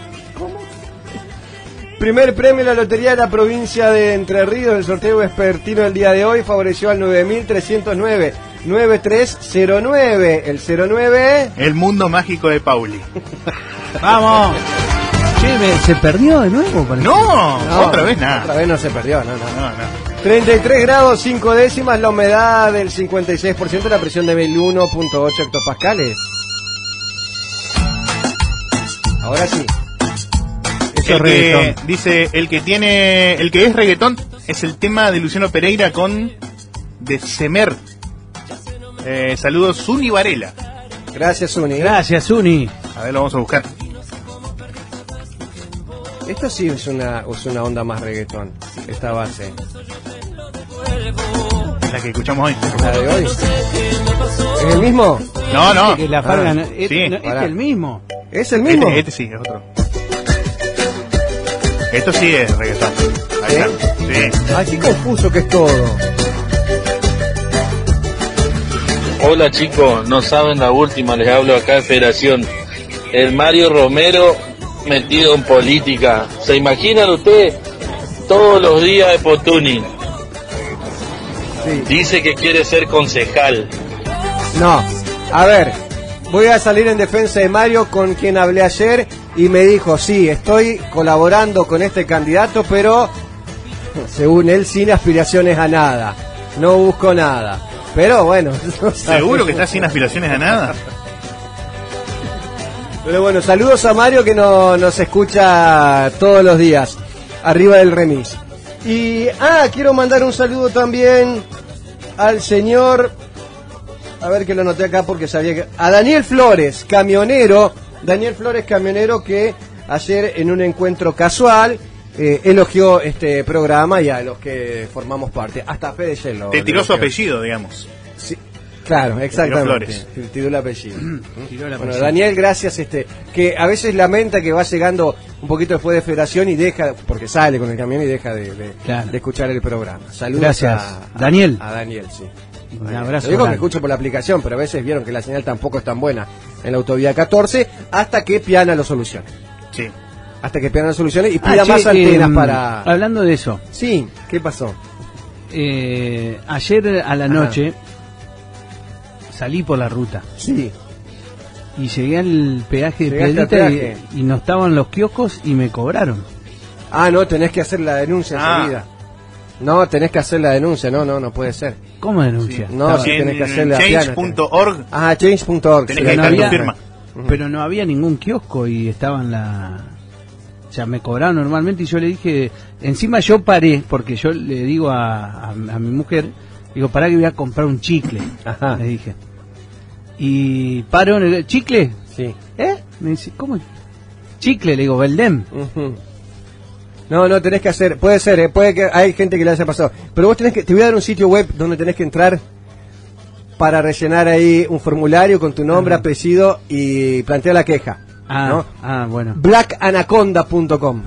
Primer premio de la Lotería de la Provincia de Entre Ríos, el sorteo vespertino del día de hoy favoreció al 9309, 9309, el 09... El mundo mágico de Pauli. ¡Vamos! Che, ¿se perdió de nuevo? No, otra vez nada. Otra vez no se perdió, no. 33 grados 5 décimas, la humedad del 56%, la presión de 1001.8 hectopascales. Ahora sí. Dice, el que es reggaetón es el tema de Luciano Pereira con De Semer. Saludos, Zuni Varela. Gracias, Zuni. Gracias, Zuni. A ver, lo vamos a buscar. Esto sí es una onda más reggaetón, esta base. La que escuchamos hoy. ¿La de hoy? ¿Es el mismo? No. Que la farga sí. Es el mismo. ¿Es el mismo? Este sí, es otro. Esto sí es reggaetón. Ahí está. Sí. Ay, qué confuso que es todo. Hola chicos, no saben la última, les hablo acá de Federación. El Mario Romero metido en política. ¿Se imaginan ustedes? Todos los días de Potuni. Sí. Dice que quiere ser concejal. No, a ver, voy a salir en defensa de Mario, con quien hablé ayer, y me dijo, sí, estoy colaborando con este candidato, pero según él, sin aspiraciones a nada. No busco nada. Pero bueno, no ¿seguro que está sin aspiraciones a nada? Pero bueno, saludos a Mario que nos escucha todos los días, arriba del remis. Y, quiero mandar un saludo también al señor, a ver que lo anoté acá porque sabía que... A Daniel Flores, camionero que ayer en un encuentro casual elogió este programa y a los que formamos parte. Hasta Fede Yelo. Te tiró su apellido, digamos. Sí, claro, exactamente. Tiró el apellido. Bueno, Daniel, gracias. Que a veces lamenta que va llegando un poquito después de Federación y deja, porque sale con el camión y deja de escuchar el programa. Saludos. Gracias, Daniel. A Daniel, sí. Un abrazo. Lo digo que escucho por la aplicación, pero a veces vieron que la señal tampoco es tan buena en la autovía 14, hasta que Piana lo solucione. Sí. Hasta que Piana lo solucione y pida más antenas para... Hablando de eso. Sí, ¿qué pasó? Ayer a la noche salí por la ruta. Sí. Y llegué al peaje de Piedrita y no estaban los kioscos y me cobraron. No, tenés que hacer la denuncia enseguida. No, tenés que hacer la denuncia, no puede ser. ¿Cómo denuncia? Sí. No, sí, tenés que hacer la change.org. Change.org. Tenés que dejar tu firma. Pero no había ningún kiosco y estaban o sea, me cobraron normalmente y yo le dije, encima yo paré, porque yo le digo a mi mujer, digo, pará que voy a comprar un chicle. Ajá. Le dije. Y paro en el chicle. Sí. Me dice, ¿cómo? Chicle, le digo, Beldem. No, tenés que hacer, puede ser, puede que hay gente que le haya pasado, pero vos te voy a dar un sitio web donde tenés que entrar para rellenar ahí un formulario con tu nombre, apellido y plantear la queja. ¿no? Bueno. Blackanaconda.com.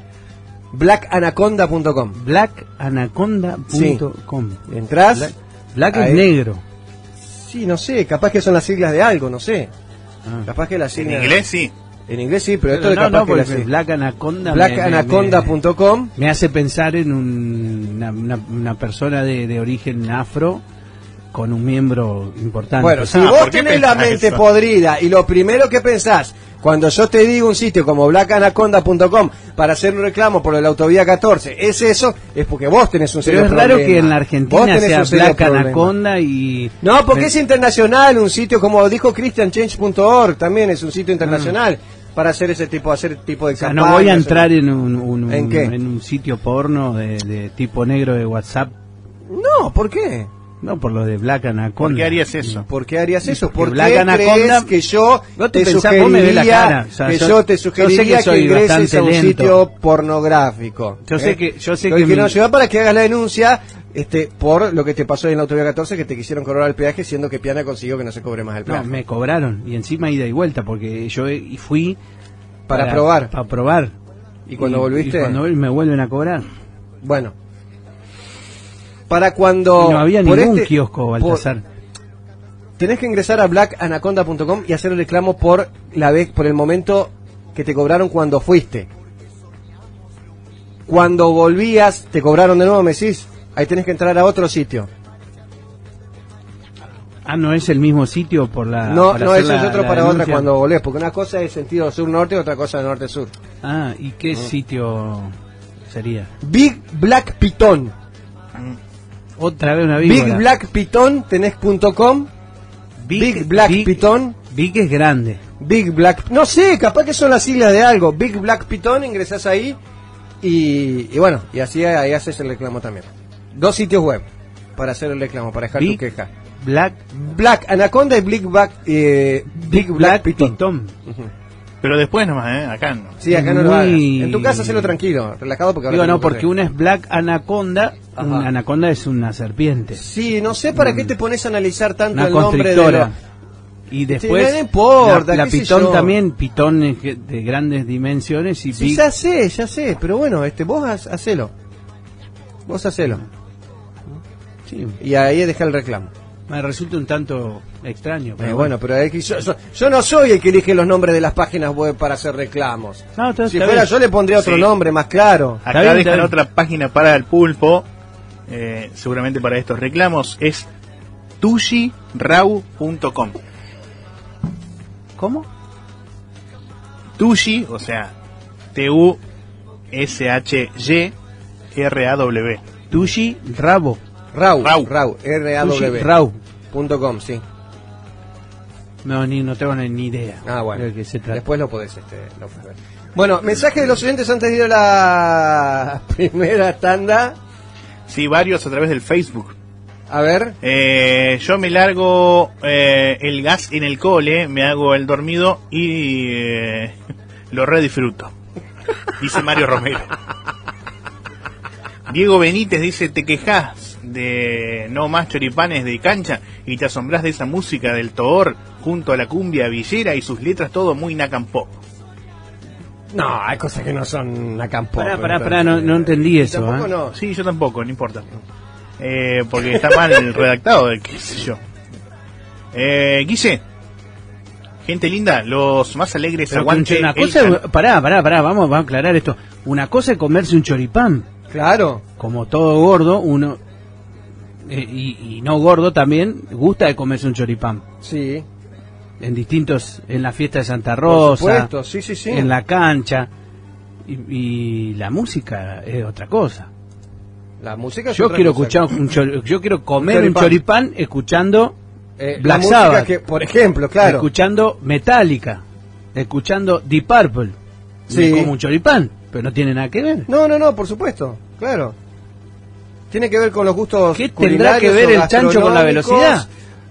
Blackanaconda.com. Blackanaconda.com. Sí. Entrás Black Ahí. es negro. Sí, no sé, capaz que son las siglas de algo, no sé. Ah. Capaz que las En siglas... inglés sí. En inglés sí, pero esto Pero de capaz que porque las siglas... Black Anaconda Blackanaconda.com. me hace pensar en una persona de origen afro con un miembro importante. Bueno, si ¿por vos qué tenés la pensás mente eso? podrida y lo primero que pensás cuando yo te digo un sitio como blackanaconda.com para hacer un reclamo por la autovía 14, es eso, es porque vos tenés un serio pero es problema. raro que en la Vos Argentina tenés sea un serio Black problema. Anaconda y... No, porque es internacional, un sitio como dijo ChristianChange.org, también es un sitio internacional para hacer ese tipo, de O sea, campañas. no voy a entrar en un ¿En qué? en un sitio porno de tipo negro de WhatsApp. No, ¿por qué? No, por lo de Black Anaconda. ¿Por qué harías eso? ¿Por qué harías eso? Porque ¿Por Black qué Anaconda- crees que yo No te te pensás, vos me ves la sugeriría cara. O sea, que yo- yo te yo sé sugeriría que soy ingreses bastante a un lento. sitio pornográfico? Yo sé que Lo que nos lleva para que hagas la denuncia por lo que te pasó en la autovía 14, que te quisieron cobrar el peaje, siendo que Piana consiguió que no se cobre más el No, peaje. me cobraron y encima ida y vuelta porque yo fui Para probar. Para probar. ¿Y cuando volviste? Y cuando volví me vuelven a cobrar. Bueno. Para cuando... Y no había por ningún este- kiosco, Baltasar. Tenés que ingresar a blackanaconda.com y hacer el reclamo por el momento que te cobraron cuando fuiste. Cuando volvías, te cobraron de nuevo, me decís. Ahí tenés que entrar a otro sitio. Ah, no es el mismo sitio por la... No, para no, hacer eso es la- otro la para denuncia. otra cuando volvés. Porque una cosa es sentido sur-norte y otra cosa es norte-sur. Ah, ¿y qué sitio sería? Big Black Python. Otra vez una víbora. Big Black Python, tenés .com. Big Black Python. Big es grande. Big Black, no sé, capaz que son las siglas de algo. Big Black Python, ingresás ahí y bueno, y así ahí haces el reclamo también. 2 sitios web para hacer el reclamo, para dejar tu Big queja. Black Anaconda y Big Black Python. Ujú. Pero después nomás, acá no. Sí, acá no lo hagas. Muy- En tu casa hacelo tranquilo, relajado, porque ahora Digo, no, tenemos que porque hacer. una es Black Anaconda. Ajá. Una anaconda es una serpiente. Sí, no sé para qué te pones a analizar tanto Una el nombre de constrictora. lo... Y después no importa, la qué sé pitón yo. también, pitón es de grandes dimensiones y Sí, big. ya sé, pero bueno, vos hacelo. Vos hacelo. Sí, Y ahí deja el reclamo. me resulta un tanto extraño. Pero Bueno, pero es que yo no soy el que elige los nombres de las páginas web para hacer reclamos. No, está- Si está fuera bien. yo le pondría otro Sí. nombre más claro. Acá bien, está dejan bien. otra página para el pulpo, seguramente para estos reclamos, es tushirau.com. ¿Cómo? Tushi, o sea, T-U-S-H-Y-R-A-W. Tushi Rabo. Rau, Rau. R-A-W. Tushi Rau. .com, sí. No tengo ni idea. Ah, bueno. de qué se trata. Después lo podés ver. Bueno, mensaje de los oyentes antes de ir a la primera tanda. Sí, varios a través del Facebook. A ver. Yo me largo el gas en el cole, me hago el dormido y lo redisfruto. Dice Mario Romero. Diego Benítez dice, te quejas de no más choripanes de cancha y te asombrás de esa música del Toor junto a la cumbia villera y sus letras todo muy nacampop. No, hay cosas que no son a campo. Pará, no entendí eso. Tampoco ¿eh? no. Sí, yo tampoco, no importa. Porque está mal redactado, qué sé yo. Guille, gente linda, los más alegres Pero aguante. una el cosa, can- pará, vamos a aclarar esto. Una cosa es comerse un choripán, Claro. como todo gordo, uno y no gordo también gusta de comerse un choripán. Sí. En la fiesta de Santa Por Rosa, supuesto, sí. en la cancha, y la música es otra cosa. La música es Yo otra quiero cosa. escuchar yo quiero comer un choripán. choripán escuchando La Black música Sabbath. que, por ejemplo, claro. escuchando Metallica, escuchando Deep Purple. Sí. Me como un choripán, pero no tiene nada que ver. No, por supuesto, claro. Tiene que ver con los gustos. ¿Qué tendrá que ver culinarios o el chancho con la gastronómicos, velocidad?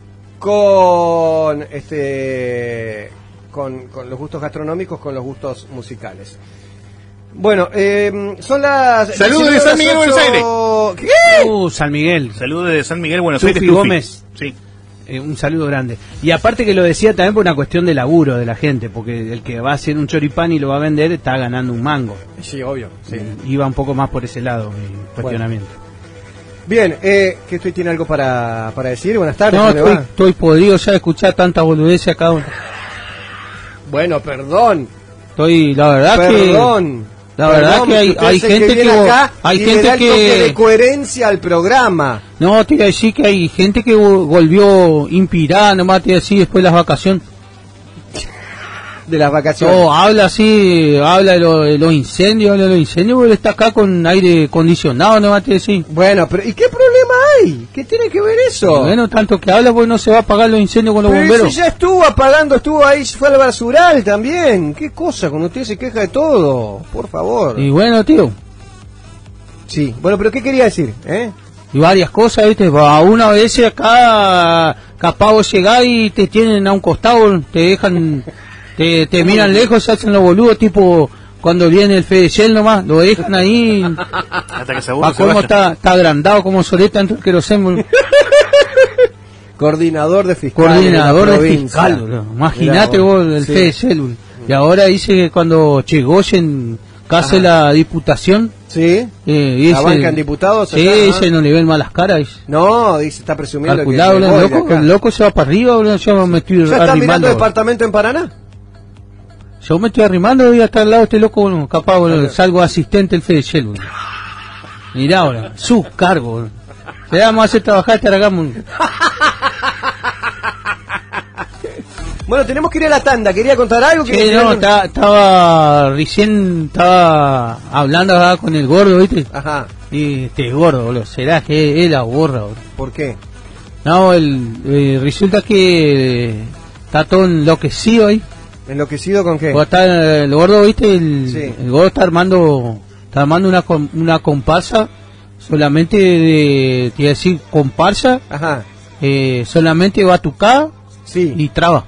con los gustos gastronómicos, con los gustos musicales. Bueno, son las... Saludos de San Miguel, Buenos Aires. ¿Qué? San Miguel. Saludos de San Miguel, Buenos Tufi Aires. Tufi. Gómez. Sí. Un saludo grande. Y aparte que lo decía también por una cuestión de laburo de la gente, porque el que va a hacer un choripán y lo va a vender está ganando un mango. Sí, obvio. Sí. Iba un poco más por ese lado mi cuestionamiento. Bien, ¿qué usted tiene algo para decir? Buenas tardes. No, ¿cómo le va? estoy podrido ya de escuchar tanta boludez acá. Bueno, perdón. La verdad que hay gente que acá hay y gente le da el que toque de coherencia al programa. No, te iba a decir que hay gente que volvió inspirada, nomás te iba a decir después de las vacaciones. De las vacaciones. No, habla de los incendios, porque él está acá con aire acondicionado, nomás te iba a decir. Bueno, pero ¿y qué problema hay? ¿Qué tiene que ver eso? Bueno, tanto que habla, pues no se va a apagar los incendios con los pero bomberos. si ya estuvo apagando, estuvo ahí, fue al basural también. ¿Qué cosa? Cuando usted se queja de todo, por favor. Y bueno, tío. Sí, bueno, pero ¿qué quería decir? Y varias cosas, ¿viste? A una vez acá, capaz vos llegás y te tienen a un costado, te dejan, te miran lejos, se hacen los boludos, tipo cuando viene el Fede Shell nomás, lo dejan ahí. Hasta que se aburre. Cómo está agrandado como soleta entre que lo hacemos. Coordinador de fiscal. Coordinador de fiscal, bro. Imagínate vos el Fede Shell. Y ahora dice que cuando Chegoyen case la diputación. Sí. La banca en diputados. Sí, dice, no le ven malas caras. Dice. No, dice, está presumiendo calculado, que el loco se va para arriba, bro, yo me estoy ¿Ya está arrimando. mirando departamento en Paraná? Yo me estoy arrimando y hasta al lado de este loco, bueno, capaz, bueno, salgo asistente el Fede Shell. Bueno. Mirá ahora, sus cargos. Bueno. Te vamos a hacer trabajar, te hagamos. Bueno, tenemos que ir a la tanda. Quería contar algo que... Sí, no, estaba hablando acá con el gordo, ¿viste? Ajá. Y gordo, boludo. ¿Será que él aburra, boludo? ¿Por qué? No, resulta que está todo enloquecido ahí. ¿Enloquecido con qué? O está el gordo, ¿viste? Sí. El gordo está armando una comparsa solamente te iba a decir comparsa. Ajá. Solamente batucada. Sí. Y traba.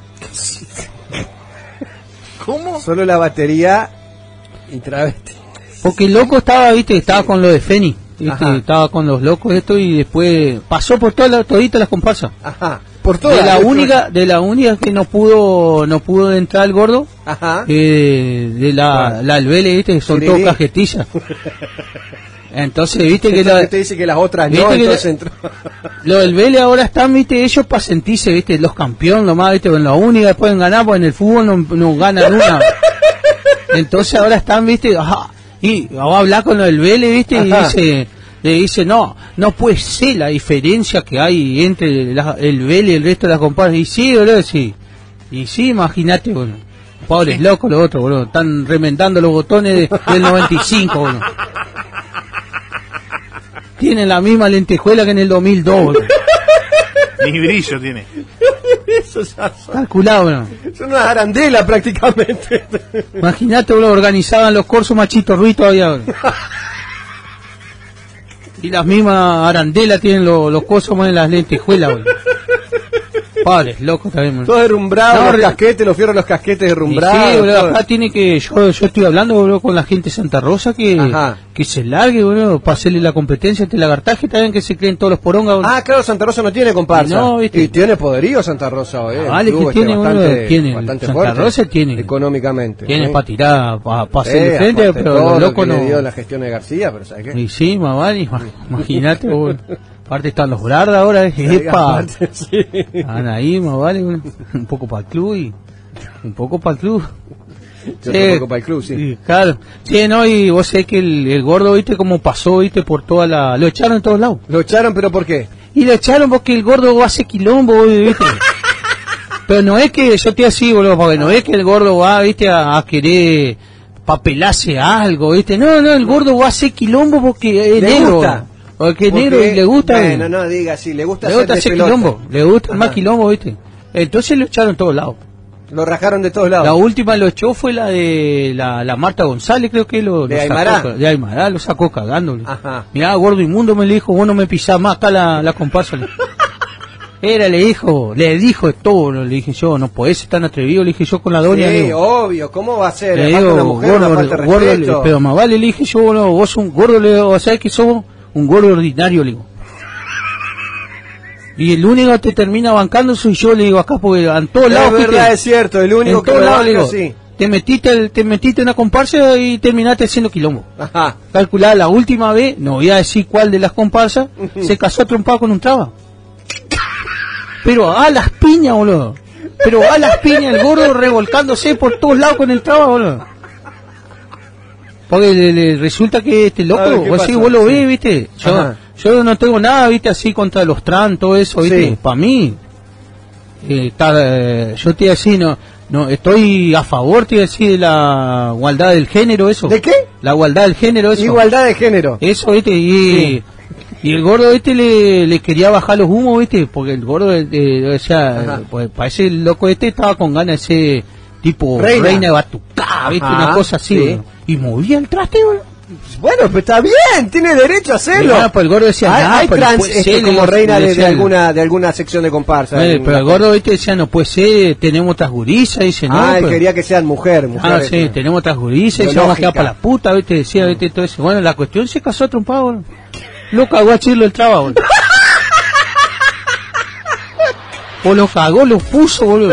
¿Cómo? Solo la batería y travesti. Porque el loco estaba con lo de Feni, estaba con los locos esto y después pasó por toditas las comparsas. Ajá. Por todas. De la única que no pudo entrar el gordo. Ajá. De la Albele, ¿viste? Son todas cajetillas. Entonces, viste que te dice que las otras no, entonces entró. Lo del Vélez ahora están, viste, ellos para sentirse, viste, los campeones nomás, viste, con la única que pueden ganar, pues en el fútbol no ganan una. Entonces ahora están, viste, y vamos a hablar con lo del Vélez, viste, y le dice, no puede ser la diferencia que hay entre el Vélez y el resto de las comparsas. Y sí, boludo, sí. Y sí, imagínate, bueno, pobres locos los otros, boludo, están remendando los botones del 95, boludo. Tienen la misma lentejuela que en el 2002, boludo. Ni brillo tiene. Eso ya calculado, ¿no? Son una arandela prácticamente. Imagínate, boludo, organizaban los corsos machitos Ruiz todavía, boludo. Y las mismas arandelas tienen los cosos en las lentejuelas, boludo. Padres, locos también, boludo. Todo derrumbrado, los casquetes, los fierros de los casquetes derrumbrados. Sí, boludo, acá tiene que, yo estoy hablando, boludo, con la gente de Santa Rosa que se largue, boludo, para hacerle la competencia este lagartaje también, que se creen todos los porongas, boludo. Claro, Santa Rosa no tiene comparsa. No, ¿viste? Y tiene poderío Santa Rosa, vale, que tiene, bastante Santa fuerte, Rosa tiene. Económicamente. Tiene para tirar, para hacerle frente, pero los locos no. Le dio la gestión de García, pero ¿sabes qué? Y sí, más vale, imagínate, boludo. Aparte están los Brarda ahora, Están ahí, más vale, un poco para el club y un poco para el club. Un poco para el club, sí. Claro. Sí, no, y vos sabés que el gordo, viste, como pasó, viste, por toda la... Lo echaron en todos lados. ¿Lo echaron, pero por qué? Y lo echaron porque el gordo hace quilombo, viste. Pero no es que, yo te así, boludo, porque no es que el gordo va, viste, a querer papelarse algo, viste. No, el gordo va a hacer quilombo porque es negro. Porque es negro y le gusta. Bueno, no diga así, le gusta hacer quilombo. Le gusta más quilombo, viste. Entonces lo echaron en todos lados. Lo rajaron de todos lados. La última lo echó fue la de la Marta González, creo que de Aymará. De Aymará, lo sacó cagándole. Ajá. Mirá, gordo inmundo, me le dijo, vos no me pisás más acá la comparsa. Le dijo todo, le dije yo, no podés ser tan atrevido, le dije yo con la doña. Sí, obvio, ¿cómo va a ser? Le digo, una mujer, gordo, pero más vale, le dije yo, bueno, vos un gordo, le digo, ¿sabés que sos un gordo ordinario? Le digo. Y el único que te termina bancando soy yo, le digo acá, porque en todos lados. Es verdad, es cierto, el único que lo banca, sí. te metiste en una comparsa y terminaste haciendo quilombo. Ajá. Calculá, la última vez, no voy a decir cuál de las comparsas, se casó trompado con un traba. Pero a las piñas, boludo. Pero a las piñas, el gordo revolcándose por todos lados con el traba, boludo. Porque le resulta que este loco, vos lo ves, viste. Yo no tengo nada, viste, así contra los trans, todo eso, viste. Sí. Para mí, yo te iba a decir, no, estoy a favor, te iba a decir, de la igualdad del género, eso. ¿De qué? La igualdad del género, eso. Igualdad de género. Eso, viste, y el gordo le quería bajar los humos, viste, porque el gordo, o sea, pues parece el loco estaba con ganas de ser tipo reina de batucá, viste, una cosa así, sí. Y movía el traste, boludo. Bueno, pues está bien, tiene derecho a hacerlo. Pues el gordo decía, hay trans como reina de alguna sección de comparsa. Pero el gordo decía, no puede ser, tenemos otras gurisas, dice, no. Él quería que sean mujer. Sí, tenemos otras gurisas, y vamos a quedar para la puta, viste, decía, viste, todo eso. Bueno, la cuestión se casó trompado, boludo. Lo cagó a Chirlo el traba, boludo. O lo cagó, lo puso, boludo.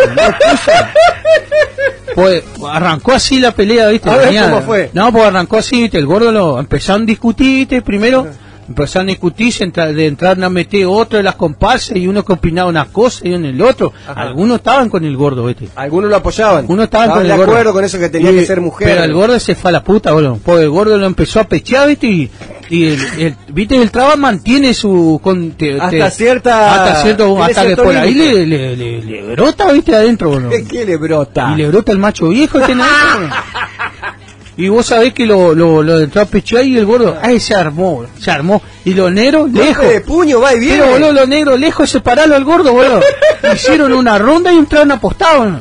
Pues arrancó así la pelea, viste. A ver, ¿cómo fue? No, pues arrancó así, viste. El gordo empezaron a discutir, viste, primero. Empezaron a discutir, de entrar a meter otro de las comparsas y uno que opinaba una cosa y uno el otro. Ajá. Algunos estaban con el gordo, viste. Algunos lo apoyaban. Algunos estaban con el de gordo. acuerdo con eso que tenía que ser mujer. Pero el gordo se fue a la puta, boludo. Porque el gordo lo empezó a pechear, viste, y viste, el traba mantiene su hasta que por ahí le brota, viste, adentro, boludo. ¿Qué le brota? Y le brota el macho viejo que tiene adentro. Y vos sabés que lo entró a pechear y el gordo, se armó. Y los negros, lejos. De puño, va y viene. Pero, boludo, los negros, lejos, separarlo al gordo, boludo. Hicieron una ronda y entraron apostados,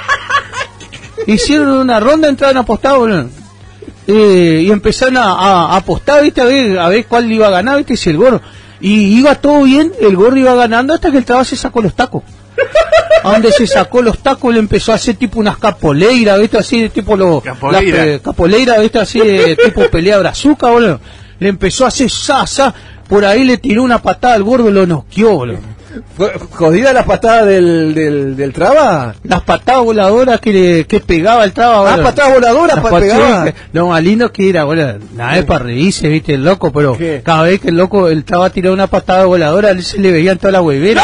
boludo. Y empezaron a apostar, viste, a ver cuál iba a ganar, viste, si el gordo. Y iba todo bien, el gordo iba ganando hasta que el traba se sacó los tacos. A donde se sacó los tacos le empezó a hacer tipo unas capoleiras, viste, así de tipo capoleira, viste, así de tipo pelea brazuca, boludo. Le empezó a hacer por ahí le tiró una patada al gordo, lo noqueó, boludo. ¿Fue jodida la patada del traba? Las patadas voladoras que pegaba el traba, boludo. Patadas voladoras para pegar. Lo más lindo que era, boludo. Nada es para reírse, viste, el loco, pero cada vez que el traba tiró una patada voladora, se le veían toda la huevera.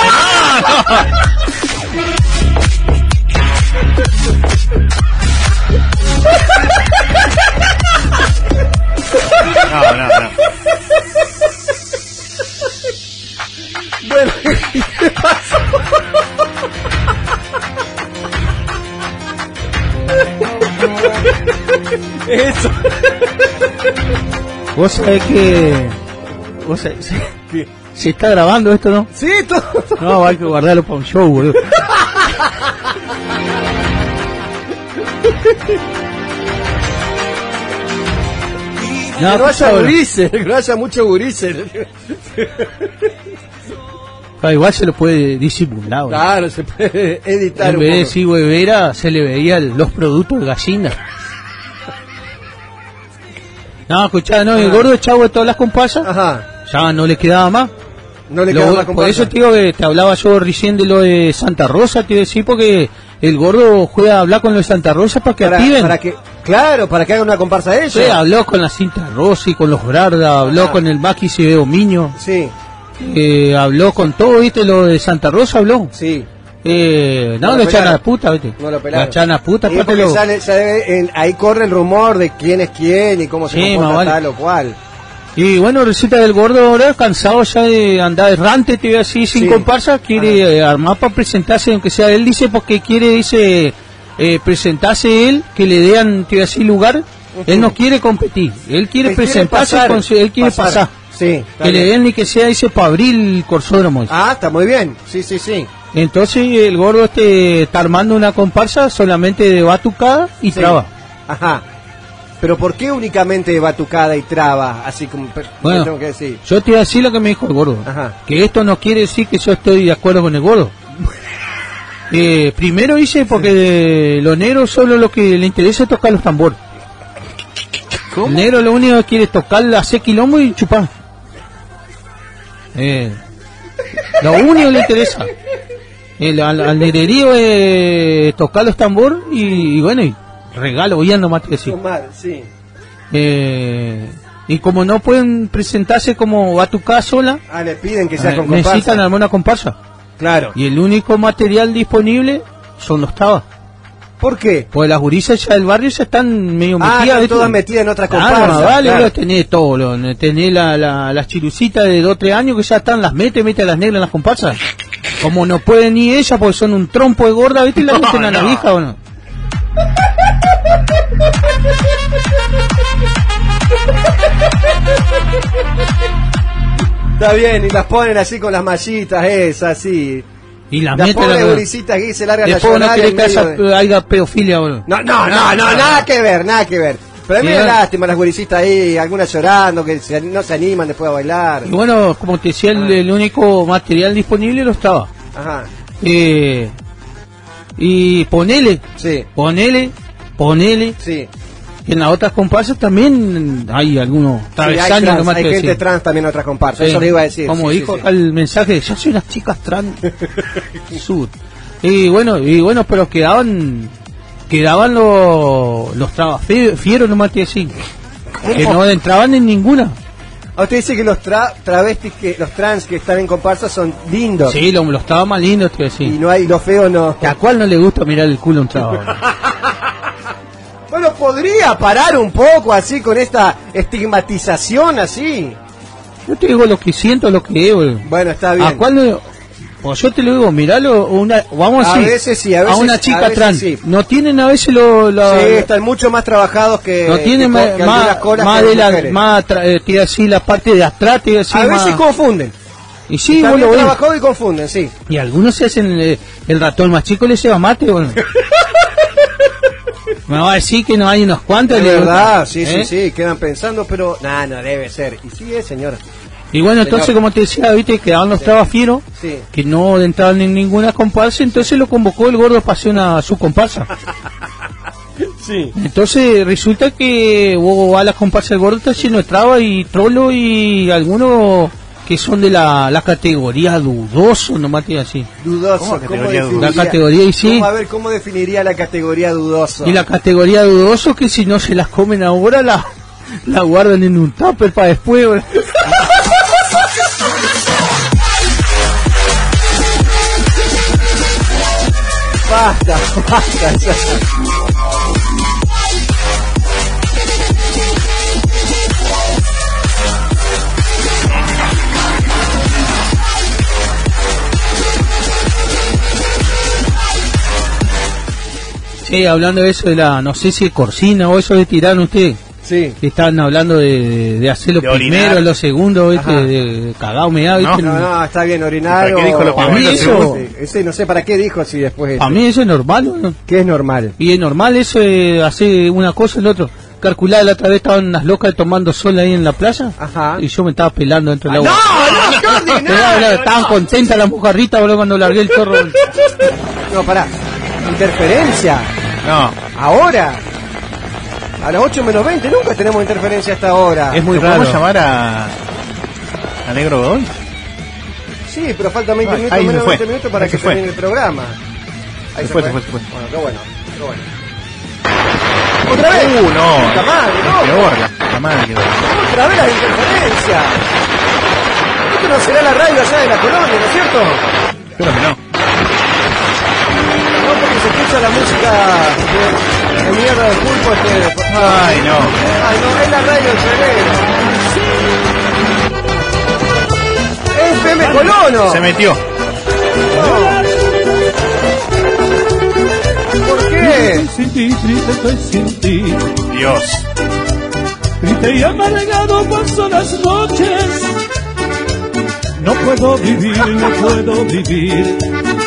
No. Bueno, ¿qué pasó? Eso. Vos sabés que... ¿Se está grabando esto, no? Sí, todo. No, hay que guardarlo para un show, boludo. No, no haya gurises, que no haya mucho gurises. Igual se lo puede disimular. Claro, se puede editar. En vez de decir huevera, se le veía los productos de gallina. No, escuchá, el gordo chavo de todas las comparsas. Ya no le quedaba más. No le quedaba más comparsa. Por eso, tío, que te hablaba yo recién de lo de Santa Rosa, te iba a decir, porque el gordo juega a hablar con los de Santa Rosa para que activen. Para que hagan una comparsa ellos. Sí, habló con la Cinta Rossi, con los Brarda, habló con el Maki Cibeo Miño. Sí. Habló con todo, viste, lo de Santa Rosa habló. Sí. No, lo echan a la puta, viste. No lo pelaron. Lo echan a la puta, ahí corre el rumor de quién es quién y cómo se comporta tal o cual. Y bueno, resulta que el gordo ahora, cansado ya de andar errante, te voy a decir, sin comparsa, quiere armar para presentarse, aunque sea él, dice, porque quiere, dice, presentarse él, que le den, te voy a decir, lugar. Él no quiere competir, él quiere presentarse, él quiere pasar. Sí, que le den ni que sea, dice, para abrir el corsódromo. Está muy bien, sí. Entonces el gordo está armando una comparsa solamente de batucada y traba. Ajá. Pero ¿por qué únicamente de batucada y traba? Así como tengo que decir. Yo te iba a decir lo que me dijo el gordo. Que esto no quiere decir que yo estoy de acuerdo con el gordo. Primero dice porque de los negros solo lo que le interesa es tocar los tambores. ¿Cómo? El negro lo único que quiere es tocar, hacer quilombo y chupar. Lo único que le interesa. Al negrerío tocar los tambores y bueno, y regalo, bien nomás te decir. Sí. Y como no pueden presentarse como a tu casa sola, le piden que sea con comparsa. Necesitan alguna comparsa. Claro. Y el único material disponible son los tabas. ¿Por qué? Pues las gurisas ya del barrio ya están medio metidas. Están todas metidas en otras comparsas. Vale, claro. Tenés todo, tenés las chirucitas de 2 o 3 años que ya están, las mete a las negras en las comparsas. Como no pueden ni ellas porque son un trompo de gorda, ¿viste? Y las meten a la vieja, ¿o no? Está bien, y las ponen así con las mallitas esas, así. Y las meten a las gurisitas aquí se largan a llorar. No quiere que haya pedofilia, boludo. No, nada que ver. Pero a mí me da lástima las gurisitas ahí, algunas llorando, que no se animan después a bailar. Y bueno, como te decía, el único material disponible lo estaba. Ajá. Y ponele. Sí. Y en las otras comparsas también hay algunos travesaños. Hay gente trans también en otras comparsas, eso le iba a decir. Como dijo acá el mensaje, yo soy unas chicas trans. y bueno, pero quedaban los trabas fieros, nomás te decía. Que no entraban en ninguna. Usted dice que los travestis, los trans que están en comparsa son lindos. Sí, los trabas más lindos, te decía. Y no hay, los feos no. ¿A cuál no le gusta mirar el culo a un traba? Bueno, podría parar un poco así con esta estigmatización así. Yo te digo lo que siento, lo que es, güey. Bueno, está bien. ¿A cuál no? Pues yo te lo digo, miralo, vamos a veces sí, a veces, a una chica trans. Sí. No tienen a veces sí, están mucho más trabajados que. No tienen así la parte de atrás, a veces confunden. Y sí, están bien trabajados y confunden, sí. Y algunos se hacen el ratón más chico le lleva mate, bueno. Me va a decir que no hay unos cuantos. Es verdad, sí, quedan pensando, pero no debe ser. Y sí es, señora. Y bueno, entonces, como te decía, viste, quedaban los trabas fieros, que no entraban en ninguna comparsa, entonces lo convocó el gordo para hacer su comparsa. Sí. Entonces resulta que vos vas a la comparsa del gordo, está lleno de trabas y trolo y algunos que son de la categoría dudoso, nomás te digo así. Dudoso, la categoría y sí. Vamos a ver cómo definiría la categoría dudoso. Y la categoría dudoso que si no se las comen ahora la guardan en un tupper para después. Basta. Sí, hablando de eso de no sé si Corsina o eso de tirar ustedes. Sí. Estaban hablando de hacerlo de primero, orinar. Lo segundo, ¿viste? De cagado meado, ¿viste? No, está bien, orinar. ¿Para qué dijo lo primero? Eso, ese no sé para qué dijo si después. A mí eso es normal, ¿no? ¿Qué es normal? Y es normal eso hacer una cosa y el otro. Calculada la otra vez estaban unas locas tomando sol ahí en la playa. Ajá. Y yo me estaba pelando dentro del agua. No, estaban contentas las mojarritas, boludo, cuando largué el chorro. No, pará. Interferencia. No. Ahora. A las 8 menos 20 nunca tenemos interferencia hasta ahora. Es muy raro. ¿Podemos llamar a Negro Godoy? Sí, pero faltan 20 minutos, menos de 20 minutos para que termine el programa. Ahí se fue. Bueno, qué bueno. ¡Otra vez! No. ¡Puta madre, no! Peor, la madre. ¡Otra vez la interferencia! Esto no será la radio allá de la colonia, ¿no es cierto? Espero que no. No, porque se escucha la música de mierda del pulpo. Ay, no, es la radio del ¡Es FM Colono! Se metió. No. ¿Por qué? Sin ti, triste estoy sin ti. Dios. Triste y amargado paso las noches. No puedo vivir.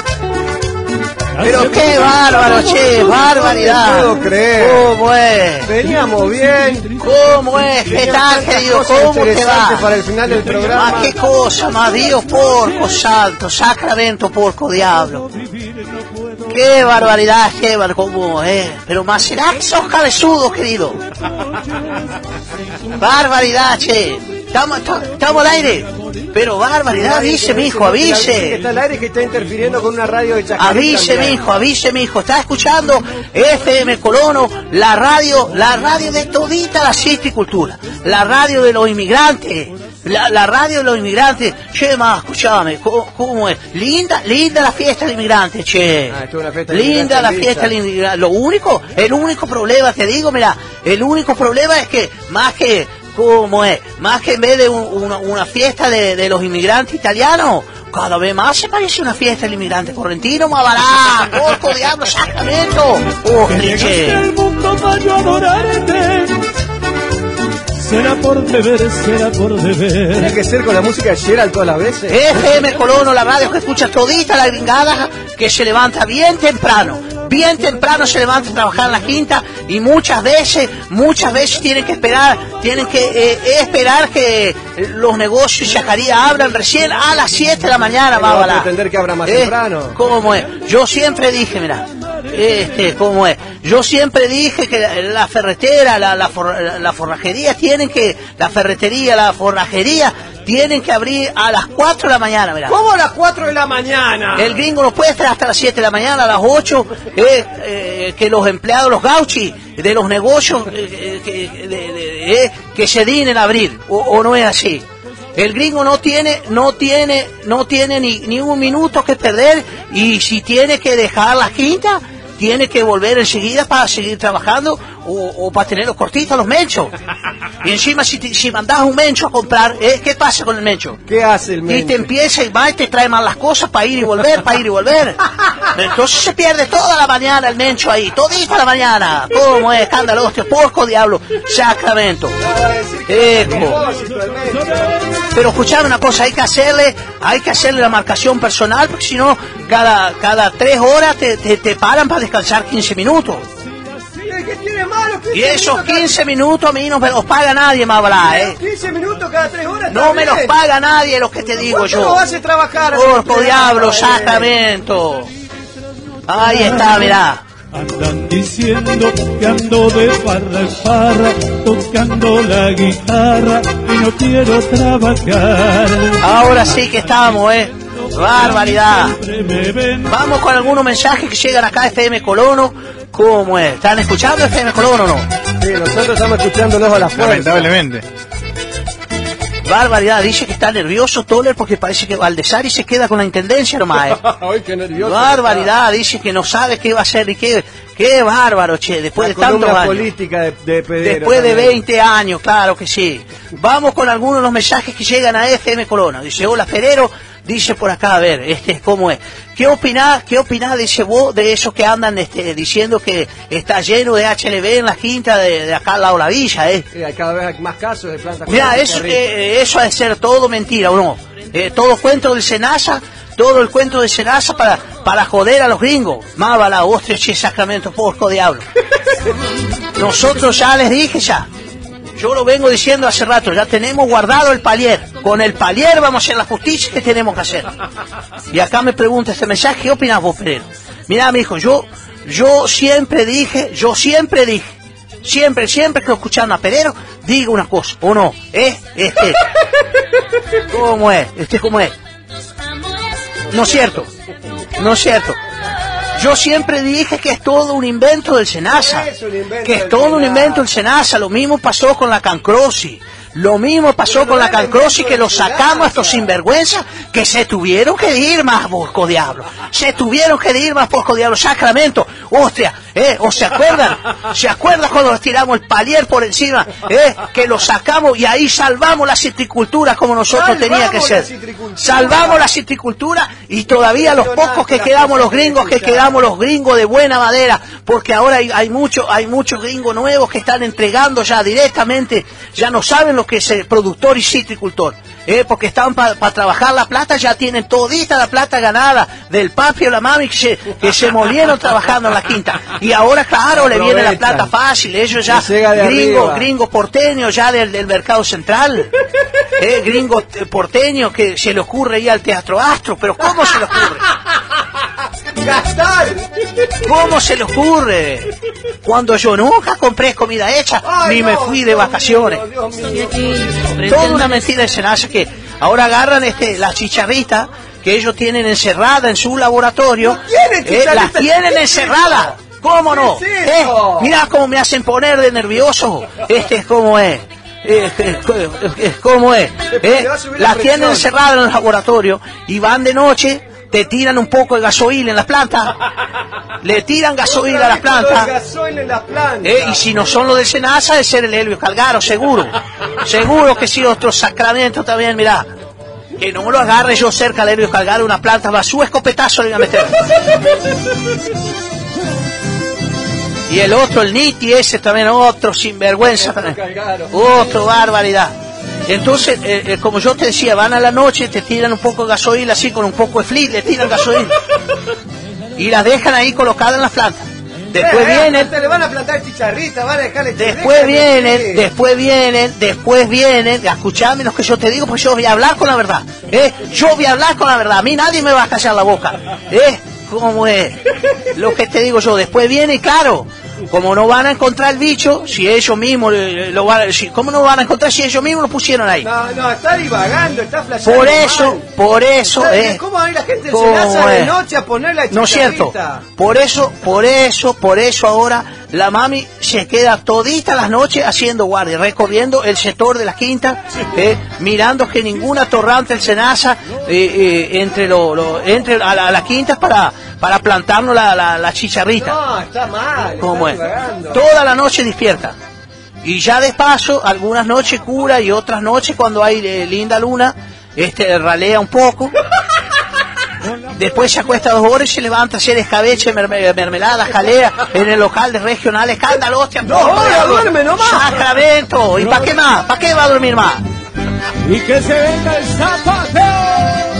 Pero qué bárbaro, che, barbaridad. No puedo creer. ¿Cómo es? Veníamos bien. ¿Cómo es? ¿Qué tal, querido? ¿Cómo te va? Para el final del programa. Qué cosa, más Dios, porco santo, sacramento, porco diablo. Qué barbaridad, ¿cómo es? Pero más será que sos cabezudo, querido. Barbaridad, che. ¿Estamos al aire? Pero barbaridad, avise, mijo, avise. Que está al aire, que está interfiriendo con una radio de Chacarín. Avise, mijo. Está escuchando FM Colono, la radio de todita la citricultura, la radio de los inmigrantes. La radio de los inmigrantes. Che, ma, escuchame, ¿cómo es? Linda la fiesta del inmigrante, che. Linda la fiesta del inmigrante. El único problema, te digo, mira, el único problema es que, más que en vez de una fiesta de los inmigrantes italianos, cada vez más se parece una fiesta del inmigrante correntino, Mabalá, porco diablo, Sacramento. Llegaste al mundo para yo adorarte. Será por deber. Tiene que ser con la música de Gerald todas las veces. FM Colono, la radio que escucha todita la gringada, que se levanta bien temprano se levanta a trabajar en la quinta, y muchas veces tienen que esperar que los negocios y chacaría abran recién a las 7 de la mañana, va a pretender que abra más temprano. ¿Cómo es? Yo siempre dije, mira, ¿cómo es? Yo siempre dije que la ferretera, la forrajería tienen que abrir a las 4 de la mañana, mira. ¿Cómo a las 4 de la mañana? El gringo no puede estar hasta las 7 de la mañana, a las 8, que los empleados, los gauchis de los negocios, que se dignen a abrir, o no es así. El gringo no tiene ni un minuto que perder, y si tiene que dejar la quinta, tiene que volver enseguida para seguir trabajando, o para tenerlos cortitos los menchos. Y encima si mandás un mencho a comprar, ¿qué pasa con el mencho? ¿Qué hace el mencho? Y te empieza y va y te trae mal las cosas para ir y volver. Entonces se pierde toda la mañana el mencho ahí, todita la mañana. ¿Cómo es? Escándalo, hostia, porco diablo, Sacramento. Pero escuchame una cosa, hay que hacerle la marcación personal, porque si no, cada 3 horas te paran para descansar 15 minutos. ¿Qué tiene malo? Y esos 15 minutos a mí no me los paga nadie, Mabalá, 15 minutos cada 3 horas. No me los paga nadie, los que te digo yo. ¿Cómo hace trabajar? Porco diablo, Sacramento. Ahí está, mirá. Andan diciendo que ando de farra en farra, tocando la guitarra y no quiero trabajar. Ahora sí que estamos, barbaridad. Vamos con algunos mensajes que llegan acá a FM Colono. ¿Cómo es? ¿Están escuchando FM Colono o no? Sí, nosotros estamos escuchándolos a la fuerza. Lamentablemente. Barbaridad, dice que está nervioso Toller porque parece que Valdesari se queda con la intendencia nomás. Ay, qué nervioso. Barbaridad, dice que no sabe qué va a hacer y qué bárbaro, che, después de tantos años. Política de Pedero, después de 20 años, claro que sí. Vamos con algunos de los mensajes que llegan a FM Colono. Dice, hola Pedero, dice por acá, a ver, ¿cómo es? ¿Qué opinás, dice vos, de esos que andan diciendo que está lleno de HLB en la quinta de acá al lado de la villa, Sí, hay cada vez hay más casos de plantas. Mira, eso ha de ser todo mentira, ¿o no? Todo cuento del Senasa, todo el cuento de Senasa para joder a los gringos. Mábala, hostia, che, Sacramento, porco diablo. Nosotros ya les dije yo lo vengo diciendo hace rato, ya tenemos guardado el palier. Con el palier vamos a hacer la justicia que tenemos que hacer. Y acá me pregunta este mensaje, ¿qué opinas vos, Pedro? Mirá, mijo, yo siempre dije, siempre que escucharon a Pedro, digo una cosa, ¿o no? ¿Cómo es? ¿Cómo es? No es cierto. Yo siempre dije que es todo un invento del Senasa. Que es todo un invento del Senasa. Lo mismo pasó con la Cancrosi. Que lo sacamos a estos sinvergüenzas que se tuvieron que ir más, porco diablo. Sacramento. Hostia, ¿o se acuerdan? ¿Se acuerdan cuando nos tiramos el palier por encima? Que lo sacamos y ahí salvamos la citricultura como nosotros tenía que ser. Salvamos la citricultura y todavía los pocos que quedamos los gringos de buena madera, porque ahora hay muchos gringos nuevos que están entregando ya directamente, ya no saben lo que es productor y citricultor, porque estaban para trabajar la plata, ya tienen todita la plata ganada del papi o la mami que se molieron trabajando en la quinta, y ahora claro le viene la plata fácil, ellos ya gringo porteño ya del mercado central, gringo porteño que se le ocurre ir al Teatro Astro, pero ¿cómo se le ocurre? ¡Gastar! ¿Cómo se le ocurre? Cuando yo nunca compré comida hecha, ni me fui de vacaciones. Toda una mentira de Senasa que ahora agarran las chicharritas que ellos tienen encerrada en su laboratorio, las tienen encerradas. ¿Cómo no? Mirá cómo me hacen poner de nervioso. ¿Cómo es? ¿Cómo es? Las tienen encerradas en el laboratorio y van de noche, te tiran un poco de gasoil en las plantas, le tiran gasoil a las plantas, y si no son los de Senasa, de ser el Helio Calgaro, seguro que sí, otro sacramento también, mirá. Que no lo agarre yo cerca del Helio Calgaro, una planta, va su escopetazo le voy a meter. Y el otro, el Niti, ese también, otro sinvergüenza también. Otro barbaridad. Entonces, como yo te decía, van a la noche, te tiran un poco de gasoil así, con un poco de flit, le tiran gasoil. Y las dejan ahí colocadas en las plantas. Después vienen. Le van a plantar chicharritas, van a dejarle después vienen, escuchame lo que yo te digo, pues yo voy a hablar con la verdad. Yo voy a hablar con la verdad, a mí nadie me va a callar la boca. ¿Cómo es? Lo que te digo yo, después viene, claro, como no van a encontrar el bicho, si ellos mismos ¿cómo no van a encontrar si ellos mismos lo pusieron ahí? No, está divagando, está flasheando. Por eso, ¿cómo va a ir la gente de Senasa de noche a poner la chicharrita? No es cierto. Por eso ahora la mami se queda todita las noches haciendo guardia, recorriendo el sector de las quintas, mirando que ninguna torrante del Senasa entre a las quintas para plantarnos la chicharrita. No, está mal. ¿Cómo es? Toda la noche despierta. Y ya de paso, algunas noches cura y otras noches cuando hay linda luna, ralea un poco. Después se acuesta 2 horas y se levanta a hacer escabeche, mermelada, jalea en el local de regional, escándalo, hostia. Duerme nomás. Sacramento. ¿Y para qué más? ¿Para qué va a dormir más? Y que se venga el zapateo.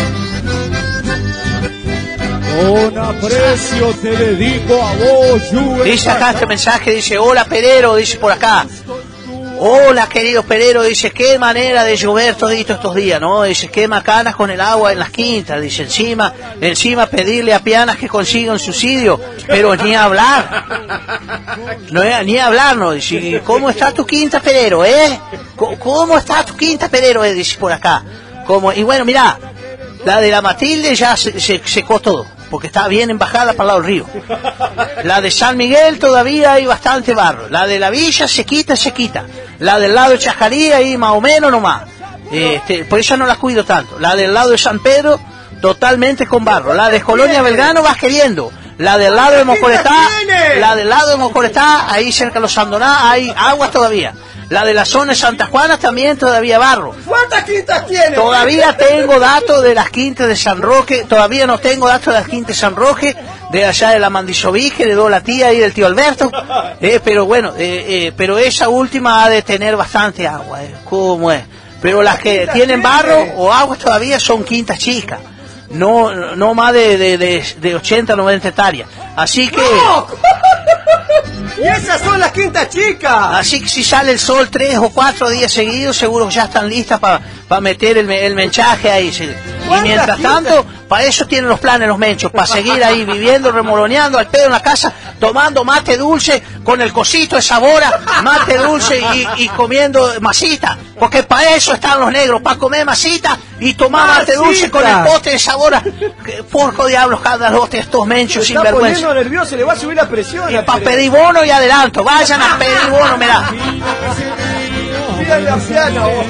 Con aprecio te dedico a vos, dice acá este mensaje, dice, hola Perero, dice por acá. Hola querido Perero, dice, qué manera de llover todito estos días, ¿no? Dice, qué macanas con el agua en las quintas, dice, encima pedirle a Pianas que consiga un subsidio, pero ni hablar, ni hablar, ¿no? Dice, ¿cómo está tu quinta, Perero, ¿Cómo está tu quinta, Perero, dice por acá? Y bueno, mirá, la de la Matilde ya se secó todo, porque está bien embajada para el lado del río. La de San Miguel todavía hay bastante barro. La de la Villa se quita. La del lado de Chajarí ahí más o menos nomás. Por eso no la cuido tanto. La del lado de San Pedro totalmente con barro. La de Colonia Belgrano vas queriendo. La del lado de Mocoretá, ahí cerca de los Sandoná hay agua todavía. La de la zona de Santa Juana también todavía barro. ¿Cuántas quintas tiene? Todavía tengo datos de las quintas de San Roque. Todavía no tengo datos de las quintas de San Roque, de allá de la Mandisovige, de la tía y del tío Alberto. Pero bueno, pero esa última ha de tener bastante agua. ¿Cómo es? Pero las que tienen barro o agua todavía son quintas chicas. No más de 80, 90 hectáreas. Así que... ¡No! ¡Y esas son las quintas chicas! Así que si sale el sol 3 o 4 días seguidos, seguro que ya están listas para meter el menchaje ahí. Y mientras tanto, para eso tienen los planes los menchos, para seguir ahí viviendo, remoloneando al pedo en la casa, tomando mate dulce con el cosito de Sabora, mate dulce y comiendo masita. Porque para eso están los negros, para comer masita y tomar mate dulce con el pote de Sabora. ¿Qué porco diablos cada los de estos menchos sin vergüenza? Se está poniendo nervioso, le va a subir la presión. Y para pedir bono y adelanto, vayan a pedir bono, mirá. Mírale a Piana, vos.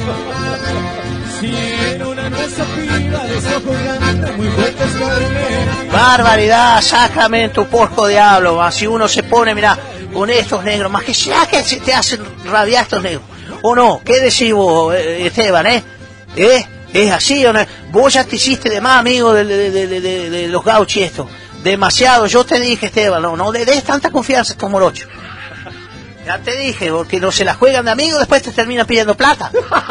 Barbaridad, Sacramento, porco diablo. Si uno se pone, mirá, con estos negros, más que ya que se te hacen rabiar estos negros. ¿O no? ¿Qué decís vos, Esteban, ¿Es así o no? Vos ya te hiciste de más amigo de los gauchis estos. Demasiado, yo te dije, Esteban, no le des tanta confianza a estos morochos. Ya te dije, porque no se la juegan de amigos, después te terminan pidiendo plata.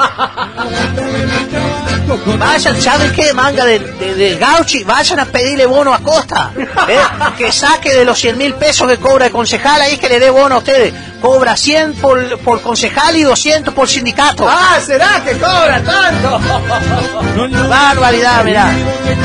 Vayan, ¿saben qué? Manga del gauchi, vayan a pedirle bono a Costa. Que saque de los 100.000 pesos que cobra el concejal, ahí que le dé bono a ustedes. Cobra 100 por concejal y 200 por sindicato. ¡Ah, será que cobra tanto! Barbaridad, mirá.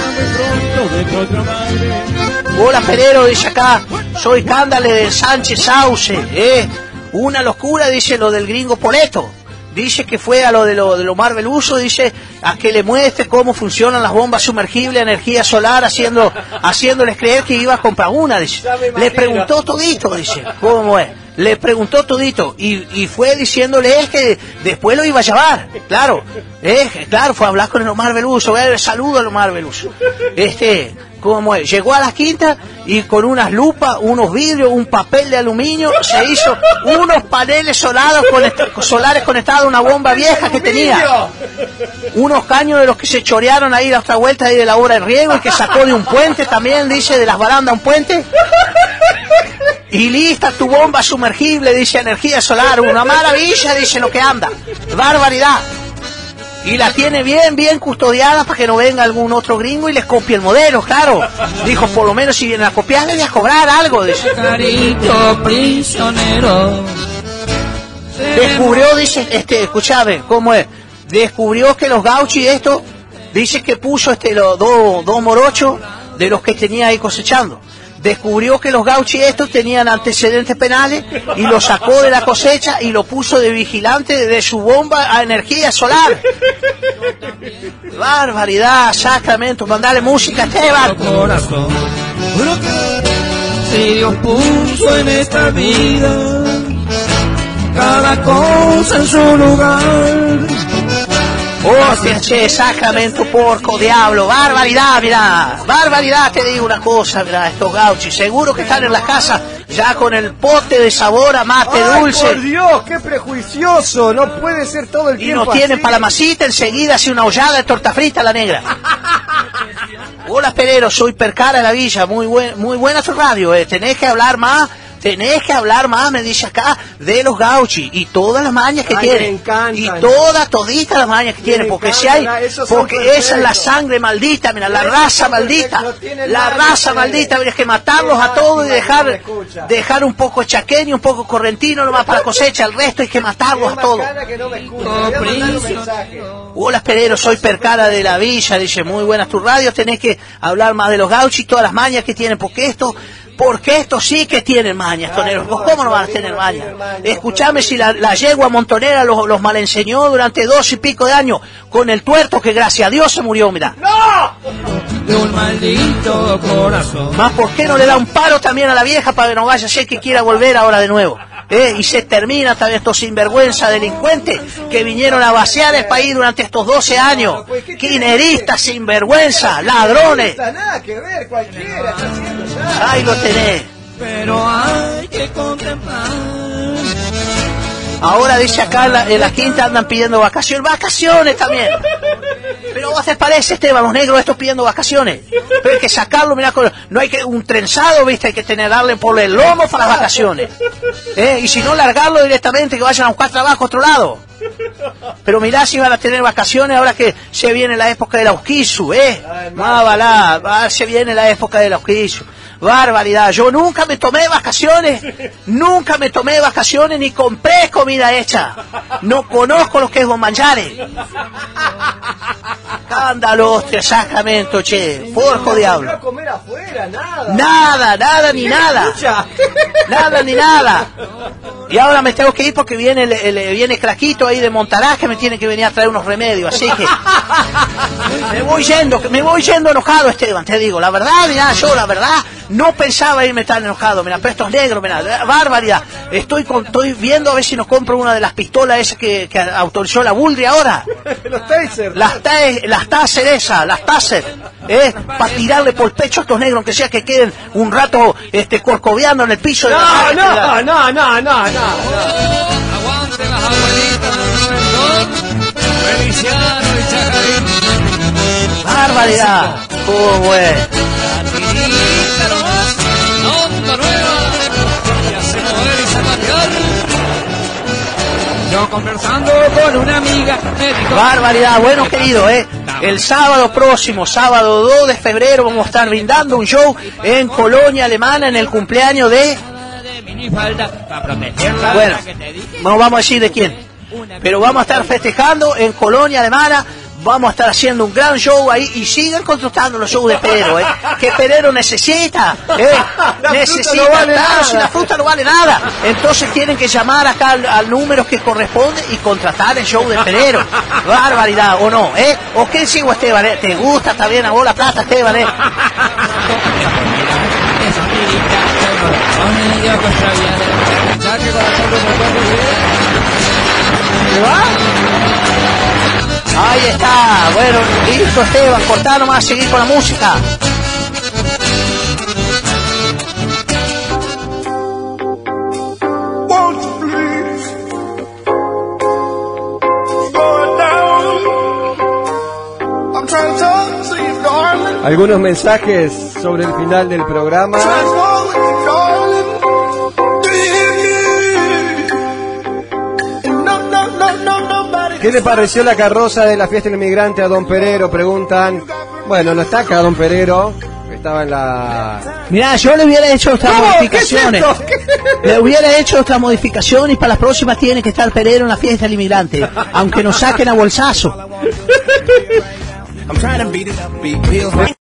Hola, Perero, dice acá. Soy Cándale de Sánchez Sauce, Una locura, dice lo del gringo Poleto. dice que fue a lo de Omar Beluso, dice, a que le muestre cómo funcionan las bombas sumergibles, energía solar, haciéndoles creer que iba a comprar una, dice. Le preguntó todito, dice, ¿cómo es? Le preguntó todito, y fue diciéndole que después lo iba a llevar, claro, fue a hablar con el Omar Beluso, saludo al Omar Beluso, ¿cómo es? Llegó a la quinta y con unas lupas, unos vidrios, un papel de aluminio, se hizo unos paneles solares conectados a una bomba vieja que tenía, unos caños de los que se chorearon ahí la otra vuelta ahí de la obra de riego y que sacó de un puente también, dice, de las barandas un puente. Y lista tu bomba sumergible, dice, energía solar, una maravilla, dice, lo que anda, barbaridad. Y la tiene bien custodiada para que no venga algún otro gringo y les copie el modelo, claro. Dijo, por lo menos si vienen a copiar, le voy a cobrar algo, dice. Carito prisionero. Descubrió, dice, escuchame, ¿cómo es? Descubrió que los gauchos y esto, dice que puso los dos morochos de los que tenía ahí cosechando. Descubrió que los gauchos estos tenían antecedentes penales y lo sacó de la cosecha y lo puso de vigilante de su bomba a energía solar. Barbaridad, Sacramento, mandale música, Esteban. Corazón, si Dios puso en esta vida cada cosa en su lugar. Hostia, che, Sacramento, porco, diablo, barbaridad, mirá, barbaridad, te digo una cosa, mirá, estos gauchos, seguro que están en las casas ya con el pote de sabor a mate dulce. ¡Por Dios, qué prejuicioso! No puede ser todo el tiempo y no tienen así. Para la masita, enseguida hace una hollada de torta frita la negra. Hola, Perero, soy Percara de la Villa, muy buena tu radio, tenés que hablar más, me dice acá, de los gauchis y todas las mañas que tienen. Y toditas las mañas que tienen, porque si hay, porque esa es la sangre maldita, mira, la raza maldita, mira, hay que matarlos a todos y dejar un poco chaqueño, un poco correntino nomás para la cosecha, el resto hay que matarlos a todos. Hola, Perero, soy Percara de la Villa, dice, muy buenas tu radio, tenés que hablar más de los gauchis y todas las mañas que tienen, porque estos sí que tienen mañas, toneros. ¿Vos cómo no van a tener mañas? Escuchame, si la yegua montonera los malenseñó durante 2 y pico de años con el tuerto que gracias a Dios se murió, mirá. ¡No! De un maldito corazón. Más, ¿por qué no le da un paro también a la vieja para que no vaya a ser que quiera volver ahora de nuevo? Y se termina también estos sinvergüenza delincuentes que vinieron a vaciar el país durante estos 12 años. Quineristas, sinvergüenza, ladrones. Nada que ver, cualquiera está haciendo ya. Ahí lo tenés. Pero hay que contemplar. Ahora dice acá en la quinta andan pidiendo vacaciones también. Pero vos te parece, Esteban, los negros estos pidiendo vacaciones. Pero hay que sacarlo, mirá, no hay que un trenzado, viste, hay que darle por el lomo para las vacaciones. Y si no, largarlo directamente, que vayan a buscar trabajo a otro lado. Pero mirá si van a tener vacaciones ahora que se viene la época del auquizu, se viene la época del auquizu. Barbaridad, yo nunca me tomé vacaciones ni compré comida hecha. No conozco lo que es bombanjares. Escándalo, hostia, Sacramento, che, porco diablo. No comer afuera, nada. Nada, ni nada. Nada, ni nada. Y ahora me tengo que ir porque viene Craquito ahí de Montaraz que me tiene que venir a traer unos remedios, así que me voy yendo enojado, Esteban, te digo, la verdad, mirá, yo la verdad no pensaba irme tan enojado, mira, pero estos negros, mira, barbaridad. Estoy viendo a ver si nos compro una de las pistolas esas que autorizó la Buldri ahora. Los taser. Las taser, para tirarle por el pecho a estos negros, aunque sea que queden un rato corcoveando en el piso. No. Aguante las abuelitas, Feliciano y Chacarín. Barbaridad. ¿Cómo es? Onda nueva, y hace mover y zapatear. Yo conversando con una amiga me dijo... Barbaridad, bueno querido, el sábado próximo, sábado 2 de febrero, vamos a estar brindando un show en Colonia Alemana en el cumpleaños de... Bueno, no vamos a decir de quién, pero vamos a estar festejando en Colonia Alemana. vamos a estar haciendo un gran show ahí y sigan contratando los shows de Perero, que Perero necesita, necesita, no vale claro, nada. si la fruta no vale nada, entonces tienen que llamar acá al número que corresponde y contratar el show de Perero. Barbaridad, ¿o no? ¿O qué sigo, Esteban? ¿Te gusta? ¿Está bien a vos la plata, Esteban? Ahí está, bueno, listo, Esteban, cortá nomás, seguir con la música. Algunos mensajes sobre el final del programa. ¿Qué le pareció la carroza de la fiesta del inmigrante a don Perero? Preguntan. Bueno, no está acá don Perero. Estaba en la... Mirá, yo le hubiera hecho otras modificaciones. ¿Qué es esto? Le hubiera hecho otras modificaciones y para las próximas tiene que estar Perero en la fiesta del inmigrante, aunque nos saquen a bolsazo.